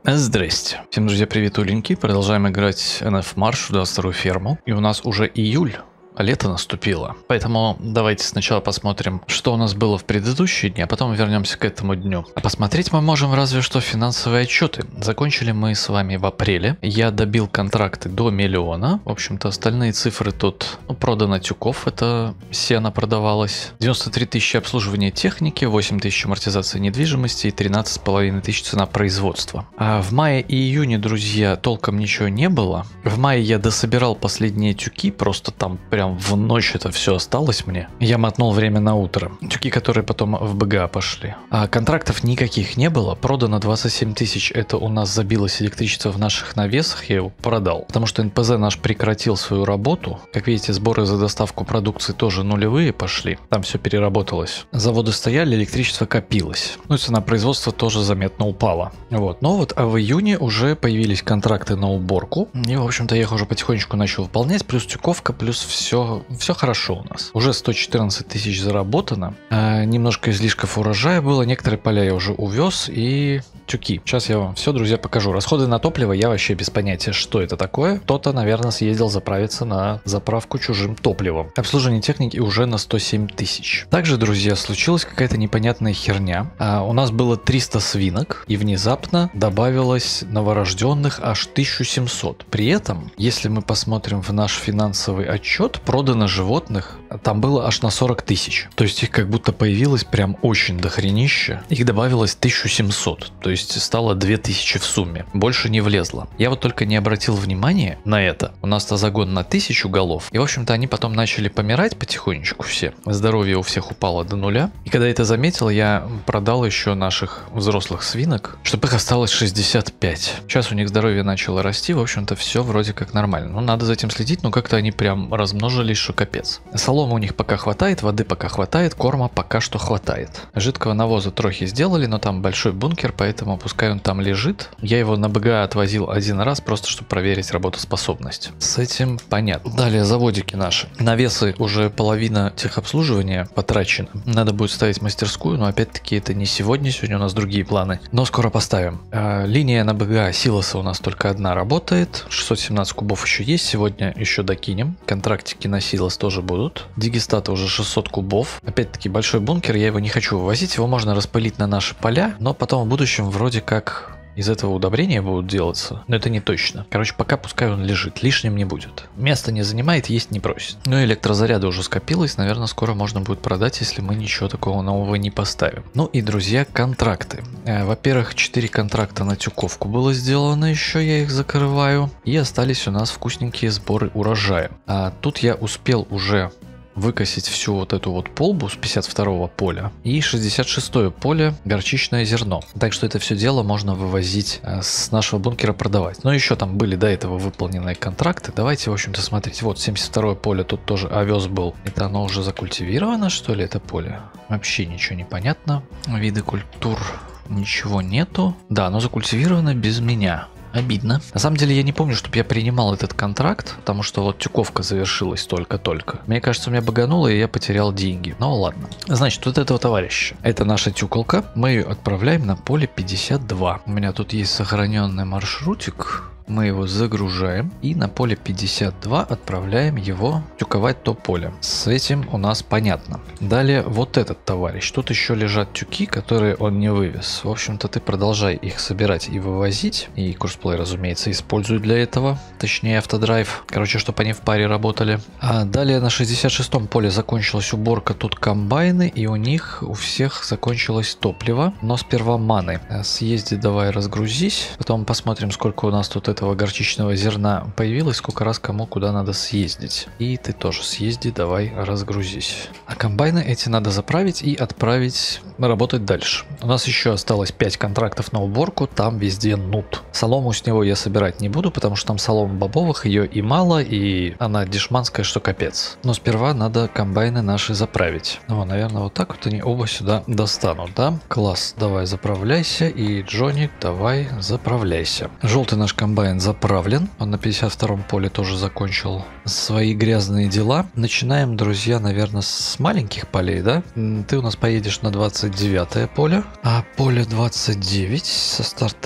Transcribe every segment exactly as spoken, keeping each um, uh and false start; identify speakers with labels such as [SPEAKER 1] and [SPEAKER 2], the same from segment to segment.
[SPEAKER 1] Здрасте. Всем, друзья, привет, уленьки. Продолжаем играть эн эф March, двадцать вторую ферму. И у нас уже июль. А лето наступило. Поэтому давайте сначала посмотрим, что у нас было в предыдущие дни, а потом вернемся к этому дню. А посмотреть мы можем разве что финансовые отчеты. Закончили мы с вами в апреле. Я добил контракты до миллиона. В общем-то, остальные цифры тут, ну, продано тюков, это сено продавалось. девяносто три тысячи обслуживания техники, восемь тысяч амортизации недвижимости и тринадцать с половиной тысяч цена производства. А в мае и июне, друзья, толком ничего не было. В мае я дособирал последние тюки, просто там прям в ночь это все осталось мне. Я мотнул время на утро. Тюки, которые потом в БГА пошли. А контрактов никаких не было. Продано двадцать семь тысяч. Это у нас забилось электричество в наших навесах. Я его продал. Потому что эн пэ зэ наш прекратил свою работу. Как видите, сборы за доставку продукции тоже нулевые пошли. Там все переработалось. Заводы стояли, электричество копилось. Ну и цена производства тоже заметно упала. Вот. Но вот а в июне уже появились контракты на уборку. И, в общем-то, я их уже потихонечку начал выполнять. Плюс тюковка, плюс все. Все, все хорошо у нас. Уже сто четырнадцать тысяч заработано. А, немножко излишков урожая было. Некоторые поля я уже увез. И тюки. Сейчас я вам все, друзья, покажу. Расходы на топливо я вообще без понятия, что это такое. Кто-то, наверное, съездил заправиться на заправку чужим топливом. Обслуживание техники уже на сто семь тысяч. Также, друзья, случилась какая-то непонятная херня. А, у нас было триста свинок. И внезапно добавилось новорожденных аж тысяча семьсот. При этом, если мы посмотрим в наш финансовый отчет, продано животных там было аж на сорок тысяч. То есть их как будто появилось прям очень дохренища. Их добавилось тысяча семьсот. То есть стало две тысячи в сумме. Больше не влезло. Я вот только не обратил внимания на это. У нас-то загон на тысячу голов. И в общем-то они потом начали помирать потихонечку все. Здоровье у всех упало до нуля. И когда я это заметил, я продал еще наших взрослых свинок, чтобы их осталось шестьдесят пять. Сейчас у них здоровье начало расти. В общем-то все вроде как нормально. Ну надо за этим следить, но как-то они прям размножились, что капец. Соломы у них пока хватает, воды пока хватает, корма пока что хватает. Жидкого навоза трохи сделали, но там большой бункер, поэтому пускай он там лежит. Я его на БГА отвозил один раз, просто чтобы проверить работоспособность. С этим понятно. Далее заводики наши. Навесы уже половина техобслуживания потрачена. Надо будет ставить мастерскую, но опять-таки это не сегодня, сегодня у нас другие планы. Но скоро поставим. А, линия на БГА силоса у нас только одна работает. шестьсот семнадцать кубов еще есть, сегодня еще докинем. Контрактики на силос тоже будут. Дигестата уже шестьсот кубов. Опять-таки большой бункер, я его не хочу вывозить, его можно распылить на наши поля, но потом в будущем вроде как из этого удобрения будут делаться, но это не точно. Короче, пока пускай он лежит, лишним не будет. Место не занимает, есть не просит. Ну, электрозаряда уже скопилось, наверное, скоро можно будет продать, если мы ничего такого нового не поставим. Ну и, друзья, контракты. Во-первых, четыре контракта на тюковку было сделано еще, я их закрываю. И остались у нас вкусненькие сборы урожая. А тут я успел уже выкосить всю вот эту вот полбу с пятьдесят второго поля и шестьдесят шестое поле горчичное зерно. Так что это все дело можно вывозить э, с нашего бункера продавать. Но еще там были до этого выполненные контракты. Давайте, в общем-то, смотреть. Вот семьдесят второе поле, тут тоже овес был. Это оно уже закультивировано, что ли, это поле? Вообще ничего не понятно. Виды культур ничего нету. Да, оно закультивировано без меня. Обидно. На самом деле я не помню, чтобы я принимал этот контракт, потому что вот тюковка завершилась только-только. Мне кажется, у меня багануло, и я потерял деньги. Ну ладно. Значит, вот этого товарища. Это наша тюколка. Мы ее отправляем на поле пятьдесят два. У меня тут есть сохраненный маршрутик. Мы его загружаем и на поле пятьдесят два отправляем его тюковать то поле. С этим у нас понятно. Далее вот этот товарищ. Тут еще лежат тюки, которые он не вывез. В общем-то, ты продолжай их собирать и вывозить. И курсплей, разумеется, используй для этого. Точнее, автодрайв. Короче, чтобы они в паре работали. А далее на шестьдесят шестом поле закончилась уборка. Тут комбайны. И у них у всех закончилось топливо. Но сперва маны. Съезди, давай разгрузись. Потом посмотрим, сколько у нас тут этого горчичного зерна появилось, сколько раз кому куда надо съездить. И ты тоже съезди, давай разгрузись. А комбайны эти надо заправить и отправить работать дальше. У нас еще осталось пять контрактов на уборку, там везде нут. Солому с него я собирать не буду, потому что там солома бобовых, ее и мало, и она дешманская, что капец. Но сперва надо комбайны наши заправить. Ну, наверное, вот так вот они оба сюда достанут, да? Класс, давай заправляйся, и Джоник, давай заправляйся. Желтый наш комбайн заправлен, он на пятьдесят втором поле тоже закончил свои грязные дела. Начинаем, друзья, наверное, с маленьких полей, да? Ты у нас поедешь на двадцать девятое поле, а поле двадцать девять со стартовой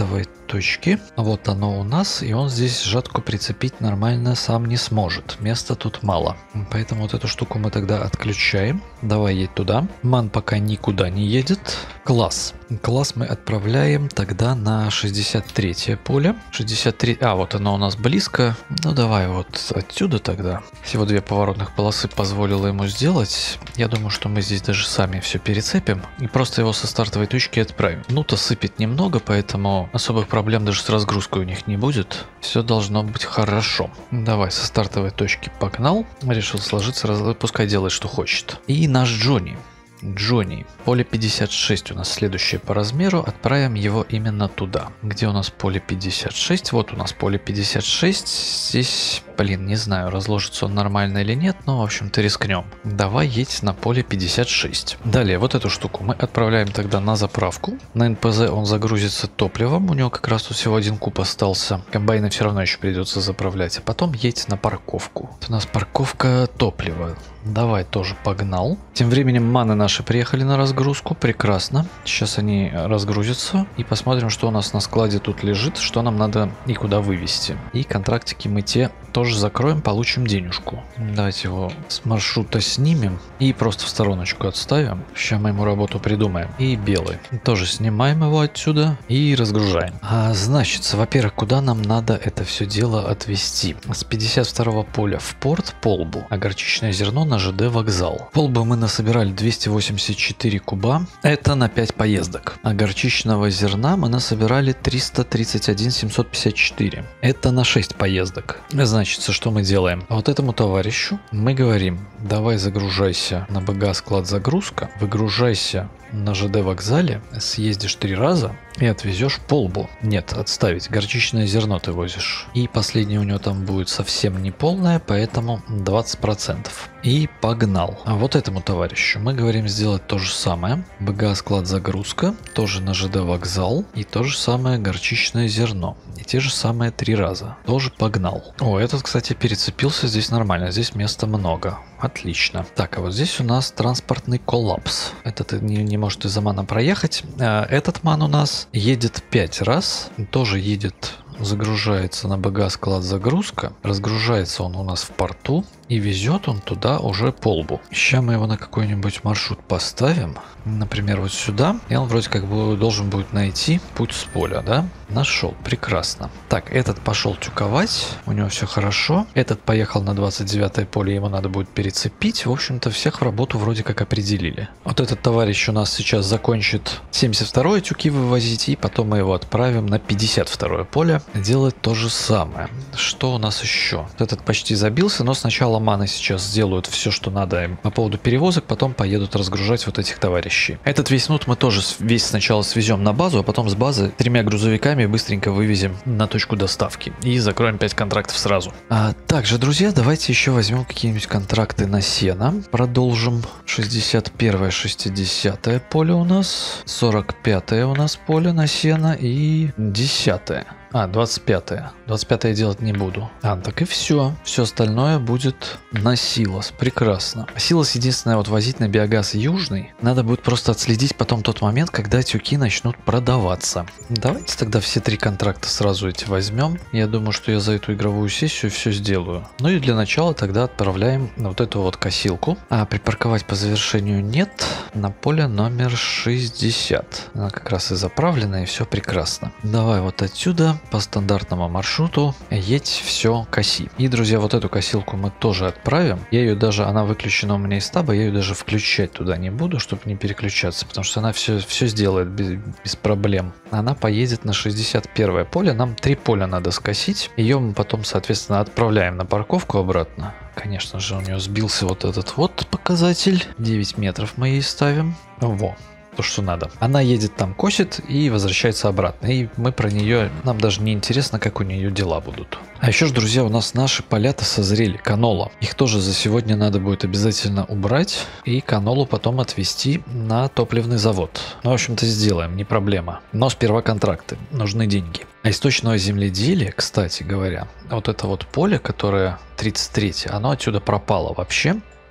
[SPEAKER 1] точки. Вот оно у нас, и он здесь жатку прицепить нормально сам не сможет. Места тут мало. Поэтому вот эту штуку мы тогда отключаем. Давай едь туда. Ман пока никуда не едет. Класс. Класс мы отправляем тогда на шестьдесят третье поле. шестьдесят три... А, вот оно у нас близко. Ну давай вот отсюда тогда. Всего две поворотных полосы позволило ему сделать. Я думаю, что мы здесь даже сами все перецепим. И просто его со стартовой точки отправим. Ну-то сыпет немного, поэтому особых проблем даже с разгрузкой у них не будет. Все должно быть хорошо. Давай со стартовой точки погнал. Решил сложиться, раз... пускай делает, что хочет. И наш Джонни. Джонни. Поле пятьдесят шесть у нас следующее по размеру. Отправим его именно туда. Где у нас поле пятьдесят шесть? Вот у нас поле пятьдесят шесть. Здесь, блин, не знаю, разложится он нормально или нет, но, в общем-то, рискнем. Давай едь на поле пятьдесят шесть. Далее, вот эту штуку мы отправляем тогда на заправку. На эн пэ зэ он загрузится топливом. У него как раз тут всего один куб остался. Комбайны все равно еще придется заправлять. А потом едь на парковку. Вот у нас парковка топлива. Давай тоже погнал. Тем временем маны наши приехали на разгрузку. Прекрасно. Сейчас они разгрузятся. И посмотрим, что у нас на складе тут лежит. Что нам надо и куда вывести. И контрактики мы те тоже закроем. Получим денежку. Давайте его с маршрута снимем. И просто в стороночку отставим. Сейчас мы ему работу придумаем. И белый. Тоже снимаем его отсюда. И разгружаем. А, значит, во-первых, куда нам надо это все дело отвезти? С пятьдесят второго поля в порт Полбу. А горчичное зерно на жэ дэ вокзал. Полбу мы насобирали двести восемьдесят четыре куба. Это на пять поездок. А горчичного зерна мы насобирали триста тридцать один семьсот пятьдесят четыре. Это на шесть поездок. Значит, что мы делаем? Вот этому товарищу мы говорим: давай загружайся на бэ гэ а склад загрузка, выгружайся на жэ дэ вокзале, съездишь три раза и отвезешь Полбу. Нет, отставить. Горчичное зерно ты возишь. И последнее у него там будет совсем не полное, поэтому двадцать процентов. И погнал. А вот этому товарищу мы говорим сделать то же самое. бэ гэ а склад загрузка, тоже на жэ дэ вокзал, и то же самое горчичное зерно. И те же самые три раза. Тоже погнал. О, этот, кстати, перецепился здесь нормально. Здесь места много. Отлично. Так, а вот здесь у нас транспортный коллапс. Этот не, не может из-за мана проехать. А этот ман у нас едет пять раз. Тоже едет, загружается на бэ гэ а склад загрузка. Разгружается он у нас в порту. И везет он туда уже Полбу. Сейчас мы его на какой-нибудь маршрут поставим. Например, вот сюда. И он вроде как бы должен будет найти путь с поля, да? Нашел. Прекрасно. Так, этот пошел тюковать. У него все хорошо. Этот поехал на двадцать девятое поле. Ему надо будет перецепить. В общем-то, всех в работу вроде как определили. Вот этот товарищ у нас сейчас закончит семьдесят второе тюки вывозить. И потом мы его отправим на пятьдесят второе поле. Делать то же самое. Что у нас еще? Этот почти забился, но сначала маны сейчас сделают все, что надо им по поводу перевозок, потом поедут разгружать вот этих товарищей. Этот весь нут мы тоже весь сначала свезем на базу, а потом с базы тремя грузовиками быстренько вывезем на точку доставки и закроем пять контрактов сразу. А также, друзья, давайте еще возьмем какие-нибудь контракты на сено. Продолжим. шестьдесят первое, шестидесятое поле у нас, сорок пятое у нас поле на сено и десятое. А, двадцать пятое. двадцать пятое делать не буду. А, так и все. Все остальное будет на Силос. Прекрасно. Силос единственное, вот возить на биогаз южный. Надо будет просто отследить потом тот момент, когда тюки начнут продаваться. Давайте тогда все три контракта сразу эти возьмем. Я думаю, что я за эту игровую сессию все сделаю. Ну и для начала тогда отправляем на вот эту вот косилку. А припарковать по завершению нет. На поле номер шестьдесят. Она как раз и заправлена, и все прекрасно. Давай вот отсюда по стандартному маршруту едь, все, коси. И, друзья, вот эту косилку мы тоже отправим. Я ее даже, она выключена у меня из таба, я ее даже включать туда не буду, чтобы не переключаться, потому что она все, все сделает без, без проблем. Она поедет на шестьдесят первое поле, нам три поля надо скосить. Ее мы потом, соответственно, отправляем на парковку обратно. Конечно же, у нее сбился вот этот вот показатель. девять метров мы ей ставим. Во. То, что надо. Она едет там, косит и возвращается обратно. И мы про нее, нам даже не интересно, как у нее дела будут. А еще же, друзья, у нас наши поля-то созрели. Канола. Их тоже за сегодня надо будет обязательно убрать. И канолу потом отвезти на топливный завод. Ну, в общем-то, сделаем, не проблема. Но сперва контракты. Нужны деньги. А источного земледелия, кстати говоря, вот это вот поле, которое тридцать третье, оно отсюда пропало вообще.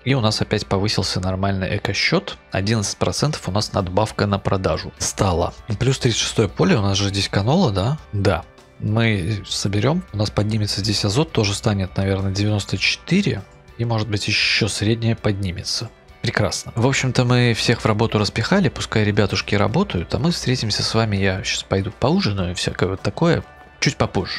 [SPEAKER 1] И у нас опять повысился нормальный эко-счет. одиннадцать процентов у нас надбавка на продажу стала. Плюс тридцать шестое поле, у нас же здесь канола, да? Да. Мы соберем, у нас поднимется здесь азот, тоже станет, наверное, девяносто четыре. И может быть еще средняя поднимется. Прекрасно. В общем-то, мы всех в работу распихали, пускай ребятушки работают, а мы встретимся с вами, я сейчас пойду поужинаю и всякое вот такое, чуть попозже.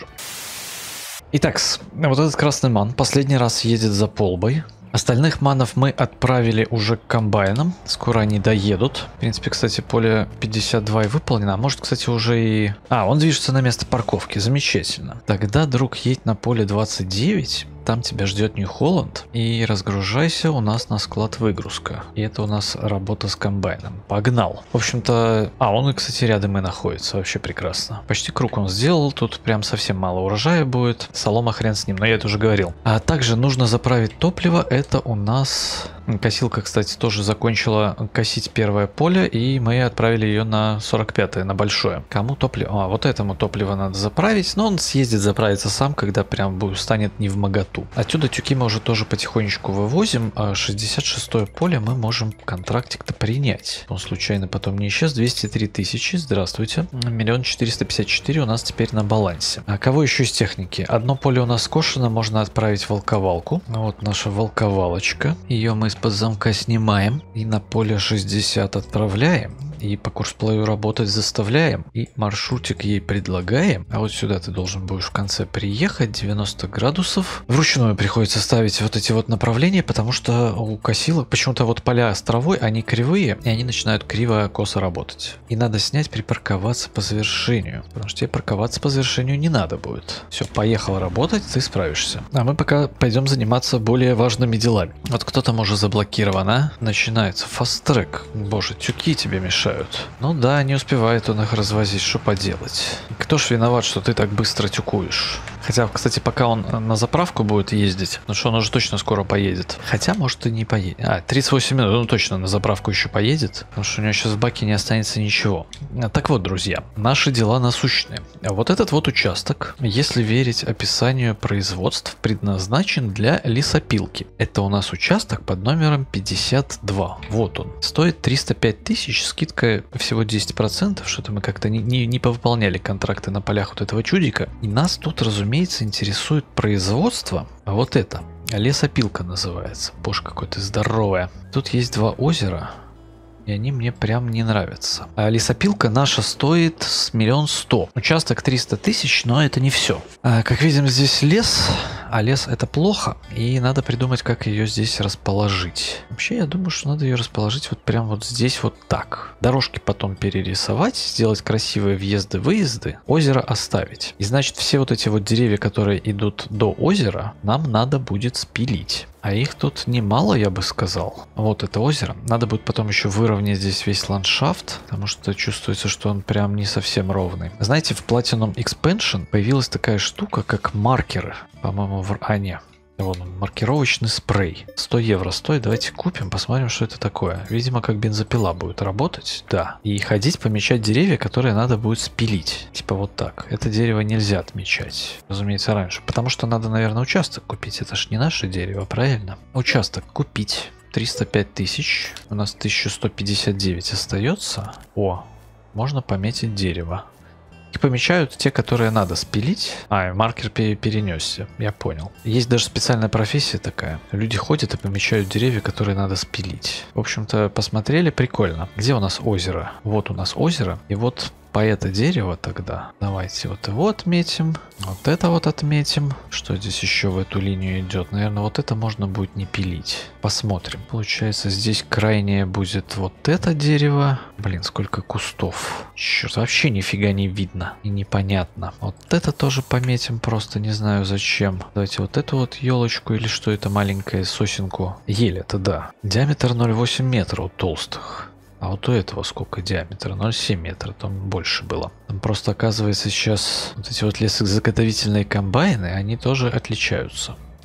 [SPEAKER 1] Итак, вот этот красный ман последний раз едет за полбой. Остальных манов мы отправили уже к комбайнам, скоро они доедут. В принципе, кстати, поле пятьдесят два и выполнено, а может, кстати, уже и... А, он движется на место парковки, замечательно. Тогда, друг, едь на поле двадцать девять. Там тебя ждет Нью-Холланд. И разгружайся, у нас на склад выгрузка. И это у нас работа с комбайном. Погнал. В общем-то... А, он, кстати, рядом и находится. Вообще прекрасно. Почти круг он сделал. Тут прям совсем мало урожая будет. Солома хрен с ним, но я это уже говорил. А также нужно заправить топливо. Это у нас... Косилка, кстати, тоже закончила косить первое поле, и мы отправили ее на сорок пятое, на большое. Кому топливо? А, вот этому топливо надо заправить, но он съездит заправиться сам, когда прям станет не в моготу. Отсюда тюки мы уже тоже потихонечку вывозим, а шестьдесят шестое поле мы можем контрактик-то принять. Он случайно потом не исчез. двести три тысячи, здравствуйте. миллион четыреста пятьдесят четыре у нас теперь на балансе. А кого еще из техники? Одно поле у нас скошено, можно отправить в волковалку. Вот наша волковалочка. Ее мы из-под замка снимаем и на поле шестьдесят отправляем. И по курсплею работать заставляем. И маршрутик ей предлагаем. А вот сюда ты должен будешь в конце приехать. девяносто градусов. Вручную приходится ставить вот эти вот направления, потому что у косилок почему-то вот поля с травой, они кривые, и они начинают криво-косо работать. И надо снять, припарковаться по завершению. Потому что тебе парковаться по завершению не надо будет. Все, поехал работать, ты справишься. А мы пока пойдем заниматься более важными делами. Вот кто-то может заблокирован, а? Начинается фаст-трек. Боже, тюки тебе мешают. Ну да, не успевает он их развозить, что поделать. Кто ж виноват, что ты так быстро тюкуешь? Хотя, кстати, пока он на заправку будет ездить, ну что, он уже точно скоро поедет. Хотя, может, и не поедет. А, тридцать восемь минут, ну точно на заправку еще поедет, потому что у него сейчас в баке не останется ничего. Так вот, друзья, наши дела насущные. А вот этот вот участок, если верить описанию производств, предназначен для лесопилки. Это у нас участок под номером пятьдесят два. Вот он. Стоит триста пять тысяч, скидка всего десять процентов, что-то мы как-то не, не, не повыполняли контракты на полях вот этого чудика. И нас тут, разумеется, интересует производство. А вот это. Лесопилка называется. Боже, какое ты здоровое. Тут есть два озера. И они мне прям не нравятся. А лесопилка наша стоит с миллион сто. Участок триста тысяч, но это не все. А, как видим, здесь лес. А лес это плохо. И надо придумать, как ее здесь расположить. Вообще, я думаю, что надо ее расположить вот прям вот здесь вот так. Дорожки потом перерисовать, сделать красивые въезды-выезды, озеро оставить. И значит, все вот эти вот деревья, которые идут до озера, нам надо будет спилить. А их тут немало, я бы сказал. Вот это озеро. Надо будет потом еще выровнять здесь весь ландшафт, потому что чувствуется, что он прям не совсем ровный. Знаете, в Platinum Expansion появилась такая штука, как маркеры. По-моему, в... А, не. Вон он, маркировочный спрей. сто евро стоит. Давайте купим, посмотрим, что это такое. Видимо, как бензопила будет работать. Да. И ходить помечать деревья, которые надо будет спилить. Типа вот так. Это дерево нельзя отмечать. Разумеется, раньше. Потому что надо, наверное, участок купить. Это ж не наше дерево, правильно? Участок купить. триста пять тысяч. У нас тысяча сто пятьдесят девять остается. О, можно пометить дерево. И помечают те, которые надо спилить. А, маркер перенесся, я понял. Есть даже специальная профессия такая. Люди ходят и помечают деревья, которые надо спилить. В общем-то, посмотрели, прикольно. Где у нас озеро? Вот у нас озеро. И вот по это дерево тогда. Давайте вот его отметим. Вот это вот отметим. Что здесь еще в эту линию идет? Наверное, вот это можно будет не пилить. Посмотрим. Получается, здесь крайнее будет вот это дерево. Блин, сколько кустов. Черт, вообще нифига не видно. И непонятно. Вот это тоже пометим. Просто не знаю зачем. Давайте вот эту вот елочку или что это, маленькая сосенку. Ель это, да. Диаметр ноль целых восемь метра у толстых. А вот у этого сколько диаметра? ноль целых семь метра, там больше было. Там просто оказывается сейчас вот эти вот лесозаготовительные комбайны, они тоже отличаются.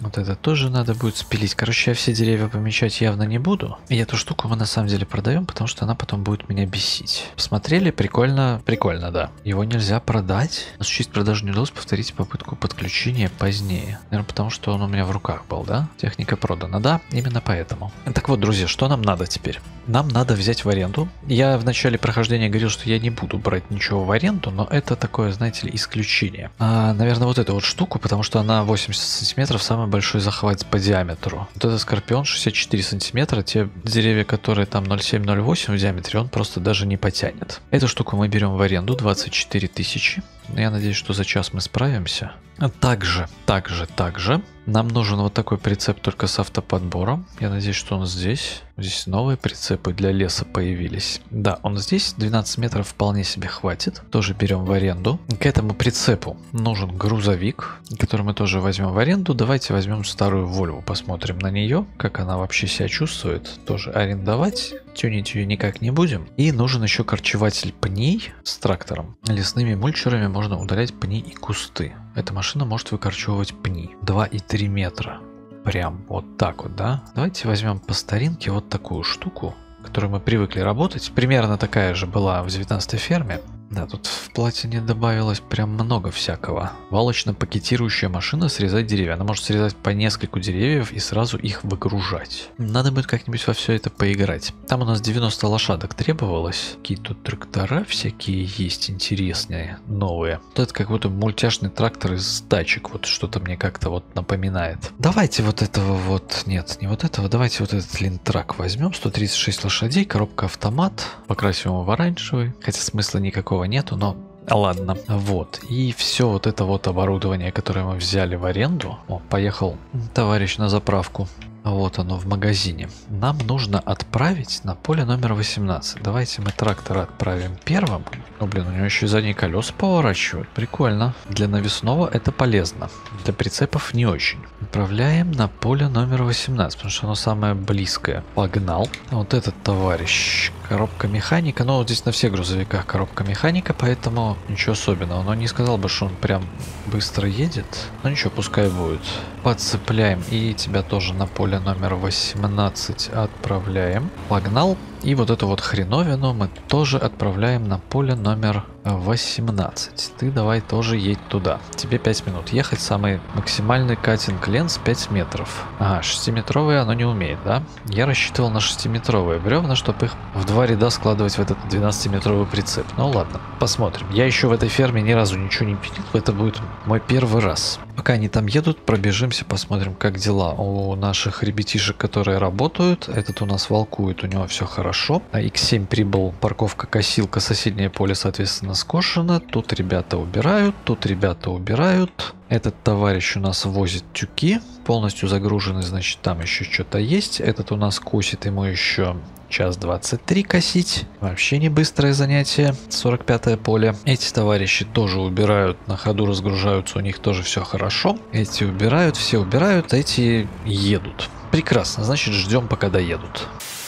[SPEAKER 1] Вот это тоже надо будет спилить. Короче, я все деревья помечать явно не буду. И эту штуку мы на самом деле продаем, потому что она потом будет меня бесить. Посмотрели? Прикольно. Прикольно, да. Его нельзя продать. Осуществить продажу не удалось. Повторите попытку подключения позднее. Наверное, потому что он у меня в руках был, да? Техника продана. Да, именно поэтому. Так вот, друзья, что нам надо теперь? Нам надо взять в аренду. Я в начале прохождения говорил, что я не буду брать ничего в аренду, но это такое, знаете ли, исключение. А, наверное, вот эту вот штуку, потому что она восемьдесят сантиметров, самый большой захват по диаметру. Вот этот Скорпион шестьдесят четыре сантиметра, те деревья, которые там ноль семь ноль восемь в диаметре, он просто даже не потянет. Эту штуку мы берем в аренду, двадцать четыре тысячи. Я надеюсь, что за час мы справимся. Также, также, также нам нужен вот такой прицеп только с автоподбором. Я надеюсь, что он здесь. Здесь новые прицепы для леса появились. Да, он здесь. двенадцать метров вполне себе хватит. Тоже берем в аренду. К этому прицепу нужен грузовик, который мы тоже возьмем в аренду. Давайте возьмем старую Volvo, посмотрим на нее, как она вообще себя чувствует. Тоже арендовать. Тюнить ее никак не будем. И нужен еще корчеватель пней с трактором. Лесными мульчерами можно удалять пни и кусты. Эта машина может выкорчевывать пни. два и три метра. Прям вот так вот, да? Давайте возьмем по старинке вот такую штуку, которую мы привыкли работать. Примерно такая же была в девятнадцатой ферме. Да, тут в платине добавилось прям много всякого. Валочно-пакетирующая машина срезать деревья. Она может срезать по нескольку деревьев и сразу их выгружать. Надо будет как-нибудь во все это поиграть. Там у нас девяносто лошадок требовалось. Какие тут трактора всякие есть интересные, новые. Вот это как будто мультяшный трактор из тачек. Вот что-то мне как-то вот напоминает. Давайте вот этого вот... Нет, не вот этого. Давайте вот этот линтрак возьмем. сто тридцать шесть лошадей, коробка автомат. Покрасим его в оранжевый. Хотя смысла никакого нету, но ладно. Вот. И все вот это вот оборудование, которое мы взяли в аренду. О, поехал товарищ на заправку. Вот оно в магазине. Нам нужно отправить на поле номер восемнадцать. Давайте мы трактора отправим первым. Ну, блин, у него еще и задние колеса поворачивают. Прикольно. Для навесного это полезно. Для прицепов не очень. Отправляем на поле номер восемнадцать, потому что оно самое близкое. Погнал. Вот этот товарищ. Коробка механика. Ну, вот здесь на всех грузовиках коробка механика, поэтому ничего особенного. Но не сказал бы, что он прям быстро едет. Ну ничего, пускай будет. Подцепляем и тебя тоже на поле номер восемнадцать отправляем. Погнал. И вот эту вот хреновину мы тоже отправляем на поле номер восемнадцать. Ты давай тоже едь туда. Тебе пять минут ехать. Самый максимальный катинг ленс пять метров. Ага, шестиметровые оно не умеет, да? Я рассчитывал на шестиметровые бревна, чтобы их в два ряда складывать в этот двенадцатиметровый прицеп. Ну ладно, посмотрим. Я еще в этой ферме ни разу ничего не пилил. Это будет мой первый раз. Пока они там едут, пробежимся, посмотрим, как дела у наших ребятишек, которые работают. Этот у нас волкует, у него все хорошо. А икс семь прибыл, парковка-косилка, соседнее поле, соответственно, скошено. Тут ребята убирают, тут ребята убирают. Этот товарищ у нас возит тюки, полностью загружены, значит, там еще что-то есть. Этот у нас косит, ему еще час двадцать три косить. Вообще не быстрое занятие. сорок пятое поле. Эти товарищи тоже убирают, на ходу разгружаются, у них тоже все хорошо. Эти убирают, все убирают, эти едут. Прекрасно, значит, ждем, пока доедут.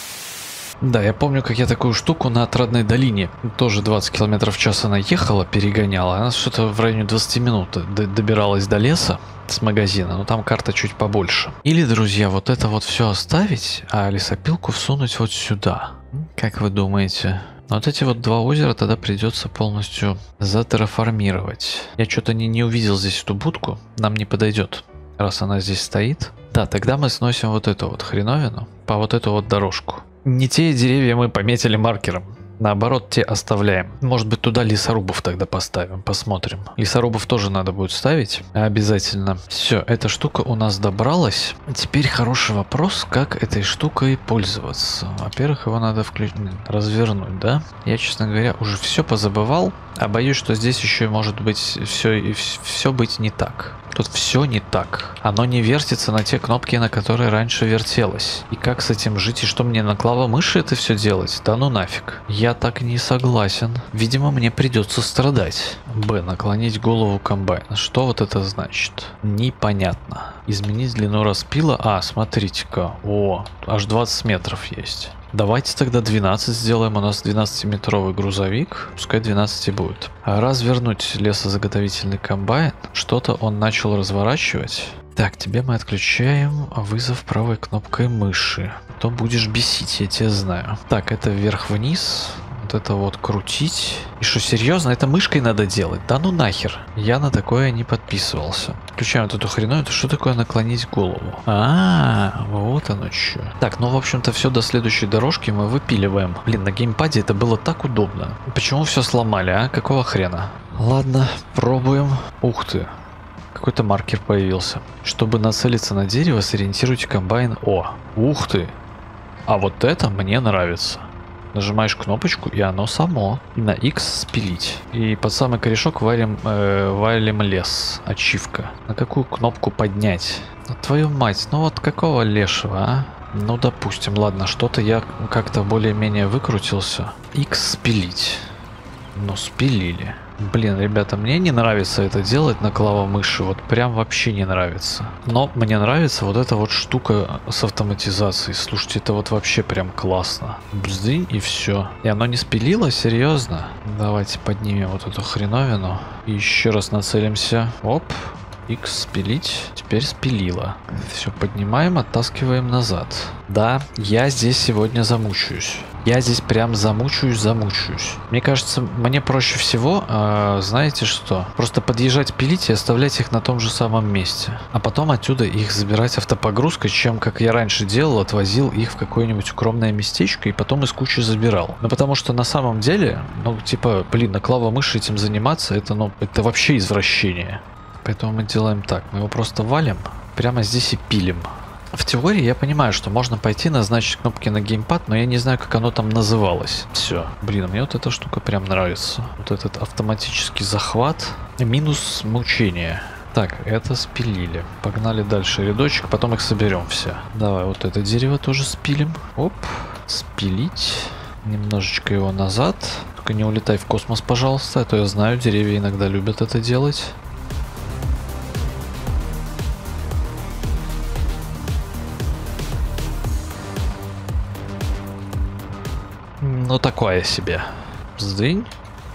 [SPEAKER 1] Да, я помню, как я такую штуку на Отрадной долине, тоже двадцать километров в час она ехала, перегоняла. Она что-то в районе двадцати минут добиралась до леса с магазина, но там карта чуть побольше. Или, друзья, вот это вот все оставить, а лесопилку всунуть вот сюда. Как вы думаете? Вот эти вот два озера тогда придется полностью затерраформировать. Я что-то не, не увидел здесь эту будку, нам не подойдет, раз она здесь стоит. Да, тогда мы сносим вот эту вот хреновину по вот эту вот дорожку. Не те деревья мы пометили маркером. Наоборот, те оставляем. Может быть, туда лесорубов тогда поставим. Посмотрим. Лесорубов тоже надо будет ставить. Обязательно. Все, эта штука у нас добралась. Теперь хороший вопрос, как этой штукой пользоваться. Во-первых, его надо включить, развернуть, да? Я, честно говоря, уже все позабывал. А боюсь, что здесь еще может быть все, все быть не так. Тут все не так. Оно не вертится на те кнопки, на которые раньше вертелось. И как с этим жить? И что, мне на клавомыши это все делать? Да ну нафиг. Я так не согласен. Видимо, мне придется страдать. Б. Наклонить голову комбайна. Что вот это значит? Непонятно. Изменить длину распила. А, смотрите-ка. О, аж двадцать метров есть. Давайте тогда двенадцать сделаем. У нас двенадцатиметровый грузовик. Пускай двенадцать и будет. А развернуть лесозаготовительный комбайн. Что-то он начал разворачивать. Так, тебе мы отключаем вызов правой кнопкой мыши. То будешь бесить, я тебя знаю. Так, это вверх-вниз. Вот это вот крутить. И что, серьезно? Это мышкой надо делать? Да ну нахер. Я на такое не подписывался. Включаем вот эту хреновину. Это что такое наклонить голову? А, вот оно что. Так, ну в общем-то все до следующей дорожки мы выпиливаем. Блин, на геймпаде это было так удобно. Почему все сломали, а? Какого хрена? Ладно, пробуем. Ух ты. Какой-то маркер появился. Чтобы нацелиться на дерево, сориентируйте комбайн О. Ух ты. А вот это мне нравится. Нажимаешь кнопочку, и оно само. На X спилить. И под самый корешок валим, э, валим лес. Ачивка. На какую кнопку поднять? Ну, твою мать, ну вот какого лешего, а? Ну, допустим, ладно, что-то я как-то более-менее выкрутился. X спилить. Ну, спилили. Блин, ребята, мне не нравится это делать на клавомыши, вот прям вообще не нравится. Но мне нравится вот эта вот штука с автоматизацией. Слушайте, это вот вообще прям классно. Бздынь и все. И оно не спилило? Серьезно? Давайте поднимем вот эту хреновину. И еще раз нацелимся. Оп. X спилить. Теперь спилило. Все, поднимаем, оттаскиваем назад. Да, я здесь сегодня замучаюсь. Я здесь прям замучаюсь, замучаюсь. Мне кажется, мне проще всего, э, знаете что? Просто подъезжать, пилить и оставлять их на том же самом месте. А потом отсюда их забирать автопогрузкой, чем, как я раньше делал, отвозил их в какое-нибудь укромное местечко и потом из кучи забирал. Ну потому что на самом деле, ну типа, блин, на клавомыши этим заниматься, это, ну, это вообще извращение. Поэтому мы делаем так, мы его просто валим, прямо здесь и пилим. В теории я понимаю, что можно пойти назначить кнопки на геймпад, но я не знаю, как оно там называлось. Все. Блин, мне вот эта штука прям нравится. Вот этот автоматический захват. Минус мучение. Так, это спилили. Погнали дальше рядочек, потом их соберем все. Давай вот это дерево тоже спилим. Оп. Спилить. Немножечко его назад. Только не улетай в космос, пожалуйста, а то я знаю, деревья иногда любят это делать. Ну, такое себе. Сдынь.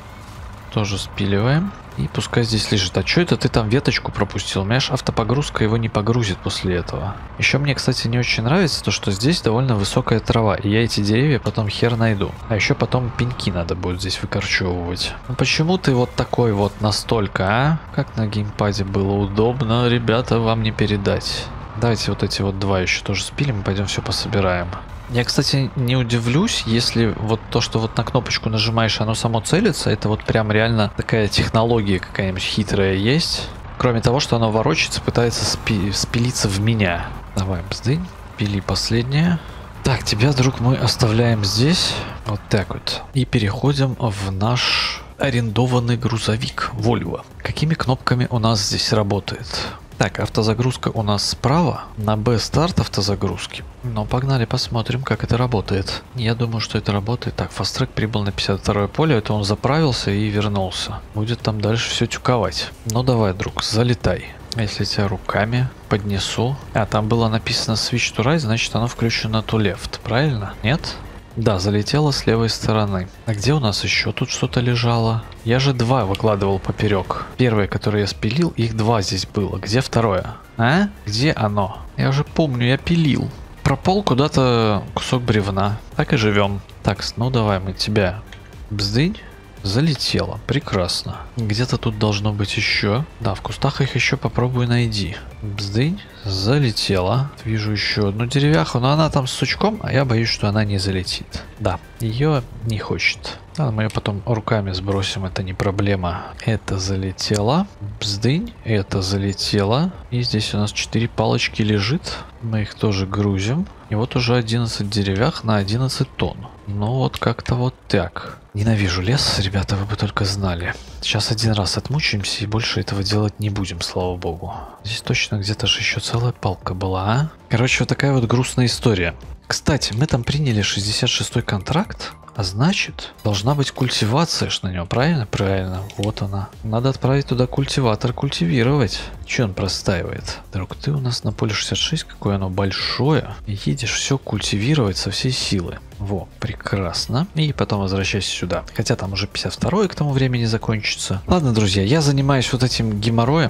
[SPEAKER 1] Тоже спиливаем. И пускай здесь лежит. А что это ты там веточку пропустил? У меня аж автопогрузка его не погрузит после этого. Еще мне, кстати, не очень нравится то, что здесь довольно высокая трава. И я эти деревья потом хер найду. А еще потом пеньки надо будет здесь выкорчевывать. Ну почему ты вот такой вот настолько, а? Как на геймпаде было удобно, ребята, вам не передать. Давайте вот эти вот два еще тоже спилим и пойдем все пособираем. Я, кстати, не удивлюсь, если вот то, что вот на кнопочку нажимаешь, оно само целится, это вот прям реально такая технология какая-нибудь хитрая есть. Кроме того, что оно ворочается, пытается спи спилиться в меня. Давай, бздынь, пили последнее. Так, тебя, друг мой, оставляем здесь. Вот так вот. И переходим в наш арендованный грузовик Volvo. Какими кнопками у нас здесь работает? Так, автозагрузка у нас справа, на Б старт автозагрузки. Но погнали посмотрим, как это работает. Я думаю, что это работает. Так, фастрек прибыл на пятьдесят второе поле, это он заправился и вернулся. Будет там дальше все тюковать. Ну давай, друг, залетай. Если тебя руками поднесу. А, там было написано switch to right, значит оно включено to left, правильно? Нет? Да, залетело с левой стороны. А где у нас еще тут что-то лежало? Я же два выкладывал поперек. Первое, которое я спилил, их два здесь было. Где второе? А? Где оно? Я уже помню, я пилил. Пропал куда-то кусок бревна. Так и живем. Так, ну давай мы тебя. Бздынь. Залетело. Прекрасно. Где-то тут должно быть еще. Да, в кустах их еще попробуй найди. Бздынь. Залетела. Вижу еще одну деревяху, но она там с сучком, а я боюсь, что она не залетит. Да, ее не хочет. Ладно, мы ее потом руками сбросим, это не проблема. Это залетело. Бздынь. Это залетело. И здесь у нас четыре палочки лежит. Мы их тоже грузим. И вот уже одиннадцать деревях на одиннадцать тонн. Ну вот как-то вот так. Ненавижу лес, ребята, вы бы только знали. Сейчас один раз отмучаемся и больше этого делать не будем, слава богу. Здесь точно где-то же еще целая палка была, а? Короче, вот такая вот грустная история. Кстати, мы там приняли шестьдесят шестой контракт. А значит, должна быть культивация ж на него, правильно? Правильно, вот она. Надо отправить туда культиватор культивировать. Че он простаивает? Друг, ты у нас на поле шестьдесят шесть, какое оно большое. Едешь все культивировать со всей силы. Во, прекрасно. И потом возвращайся сюда. Хотя там уже пятьдесят второй к тому времени закончится. Ладно, друзья, я занимаюсь вот этим геморроем.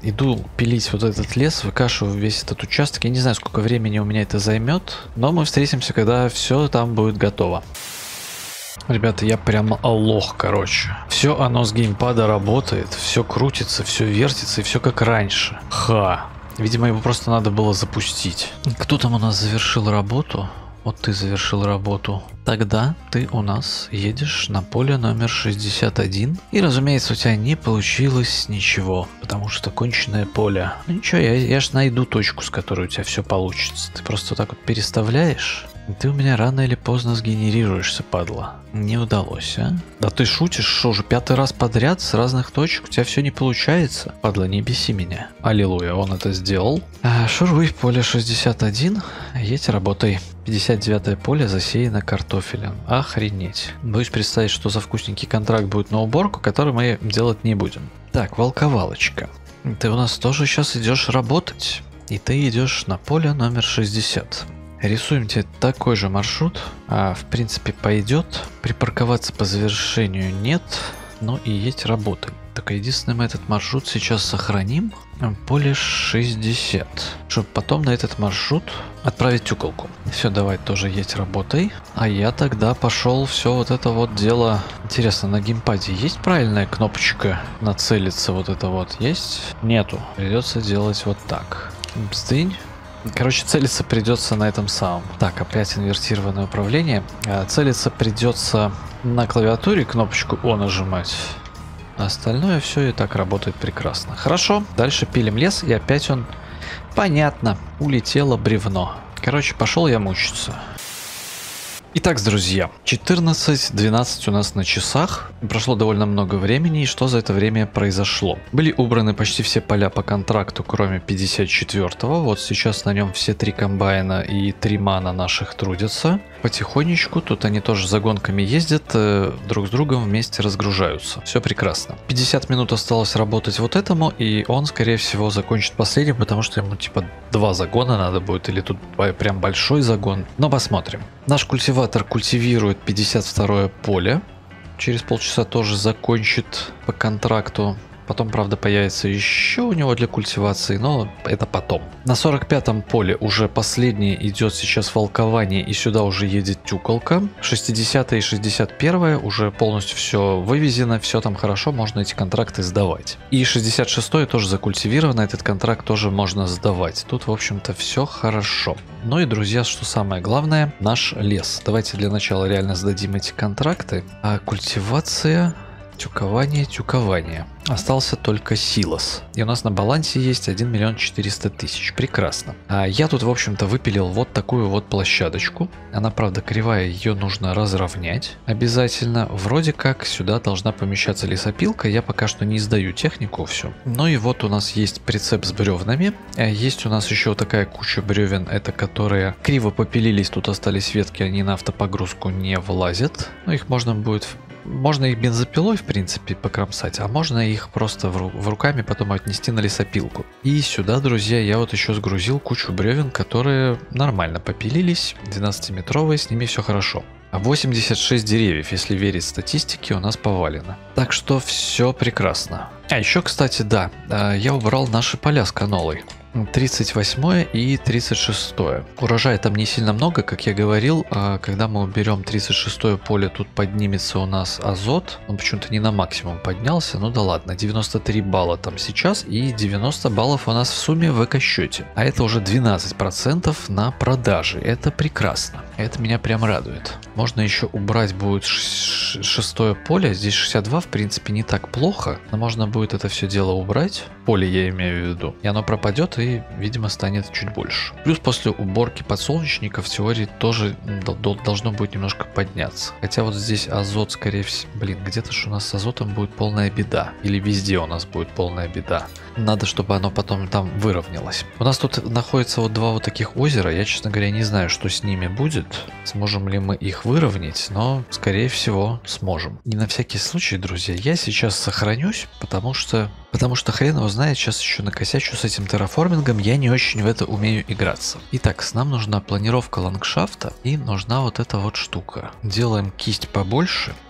[SPEAKER 1] иду пилить вот этот лес, выкашиваю весь этот участок. Я не знаю, сколько времени у меня это займет, но мы встретимся, когда все там будет готово. Ребята, я прямо лох, короче. Все оно с геймпада работает, все крутится, все вертится и все как раньше. Ха. Видимо, его просто надо было запустить. Кто там у нас завершил работу? Вот ты завершил работу. Тогда ты у нас едешь на поле номер шестьдесят один. И, разумеется, у тебя не получилось ничего, потому что конченное поле. Ну ничего, я, я ж найду точку, с которой у тебя все получится. Ты просто так вот переставляешь. И ты у меня рано или поздно сгенерируешься, падла. Не удалось, а? Да ты шутишь, что уже пятый раз подряд с разных точек у тебя все не получается? Падла, не беси меня. Аллилуйя, он это сделал. А, шуруй, поле шестьдесят один, едь работай. пятьдесят девятое поле засеяно картофелем. Охренеть. Боюсь представить, что за вкусненький контракт будет на уборку, который мы делать не будем. Так, волковалочка. Ты у нас тоже сейчас идешь работать. И ты идешь на поле номер шестьдесят. Рисуем тебе такой же маршрут, а в принципе пойдет. Припарковаться по завершению нет, но и едь работай. Только единственное, мы этот маршрут сейчас сохраним. Поле шестьдесят, чтобы потом на этот маршрут отправить тюколку. Все, давай тоже едь работай. А я тогда пошел все вот это вот дело. Интересно, на геймпаде есть правильная кнопочка нацелиться? Вот это вот есть? Нету. Придется делать вот так. Бздынь. Короче, целиться придется на этом самом. Так, опять инвертированное управление. Целиться придется на клавиатуре, кнопочку О нажимать. А остальное все и так работает прекрасно. Хорошо, дальше пилим лес, и опять он... Понятно, улетело бревно. Короче, пошел я мучиться. Итак, друзья, четырнадцать двенадцать у нас на часах. Прошло довольно много времени, и что за это время произошло? Были убраны почти все поля по контракту, кроме пятьдесят четвёртого. Вот сейчас на нем все три комбайна и три мана наших трудятся. Потихонечку, тут они тоже за гонками ездят, э, друг с другом вместе разгружаются. Все прекрасно. пятьдесят минут осталось работать вот этому, и он, скорее всего, закончит последним, потому что ему типа два загона надо будет, или тут прям большой загон. Но посмотрим. Наш культиватор культивирует пятьдесят второе поле. Через полчаса тоже закончит по контракту. Потом, правда, появится еще у него для культивации, но это потом. На сорок пятом поле уже последнее идет сейчас волкование, и сюда уже едет тюколка. шестидесятое и шестьдесят первое уже полностью все вывезено, все там хорошо, можно эти контракты сдавать. И шестьдесят шестое тоже закультивировано, этот контракт тоже можно сдавать. Тут, в общем-то, все хорошо. Ну и, друзья, что самое главное, наш лес. Давайте для начала реально сдадим эти контракты. А культивация... Тюкование, тюкование. Остался только силос. И у нас на балансе есть один миллион четыреста тысяч. Прекрасно. А я тут, в общем-то, выпилил вот такую вот площадочку. Она, правда, кривая, ее нужно разровнять обязательно. Вроде как сюда должна помещаться лесопилка. Я пока что не сдаю технику всю. Ну и вот у нас есть прицеп с бревнами. Есть у нас еще такая куча бревен, это которые криво попилились. Тут остались ветки, они на автопогрузку не влазят. Но их можно будет... Можно их бензопилой, в принципе, покромсать, а можно их просто в, ру в руками потом отнести на лесопилку. И сюда, друзья, я вот еще сгрузил кучу бревен, которые нормально попилились, двенадцатиметровые, с ними все хорошо. А восемьдесят шесть деревьев, если верить статистике, у нас повалено. Так что все прекрасно. А еще, кстати, да, я убрал наши поля с канолой. тридцать восьмое и тридцать шестое. Урожая там не сильно много, как я говорил. Когда мы уберем тридцать шестое поле, тут поднимется у нас азот. Он почему-то не на максимум поднялся. Ну да ладно, девяносто три балла там сейчас и девяносто баллов у нас в сумме в эко-счете. А это уже двенадцать процентов на продаже. Это прекрасно. Это меня прям радует. Можно еще убрать будет шестое поле. Здесь шестьдесят два, в принципе, не так плохо. Но можно будет это все дело убрать. Поле я имею в виду. И оно пропадет и, видимо, станет чуть больше. Плюс после уборки подсолнечника в теории тоже должно будет немножко подняться. Хотя вот здесь азот, скорее всего... Блин, где-то же у нас с азотом будет полная беда. Или везде у нас будет полная беда. Надо, чтобы оно потом там выровнялось. У нас тут находится вот два вот таких озера. Я, честно говоря, не знаю, что с ними будет. Сможем ли мы их выровнять, но, скорее всего, сможем. И на всякий случай, друзья, я сейчас сохранюсь, потому что... Потому что хрен его знает, сейчас еще накосячу с этим терраформингом, я не очень в это умею играться. Итак, нам нужна планировка ландшафта и нужна вот эта вот штука. Делаем кисть побольше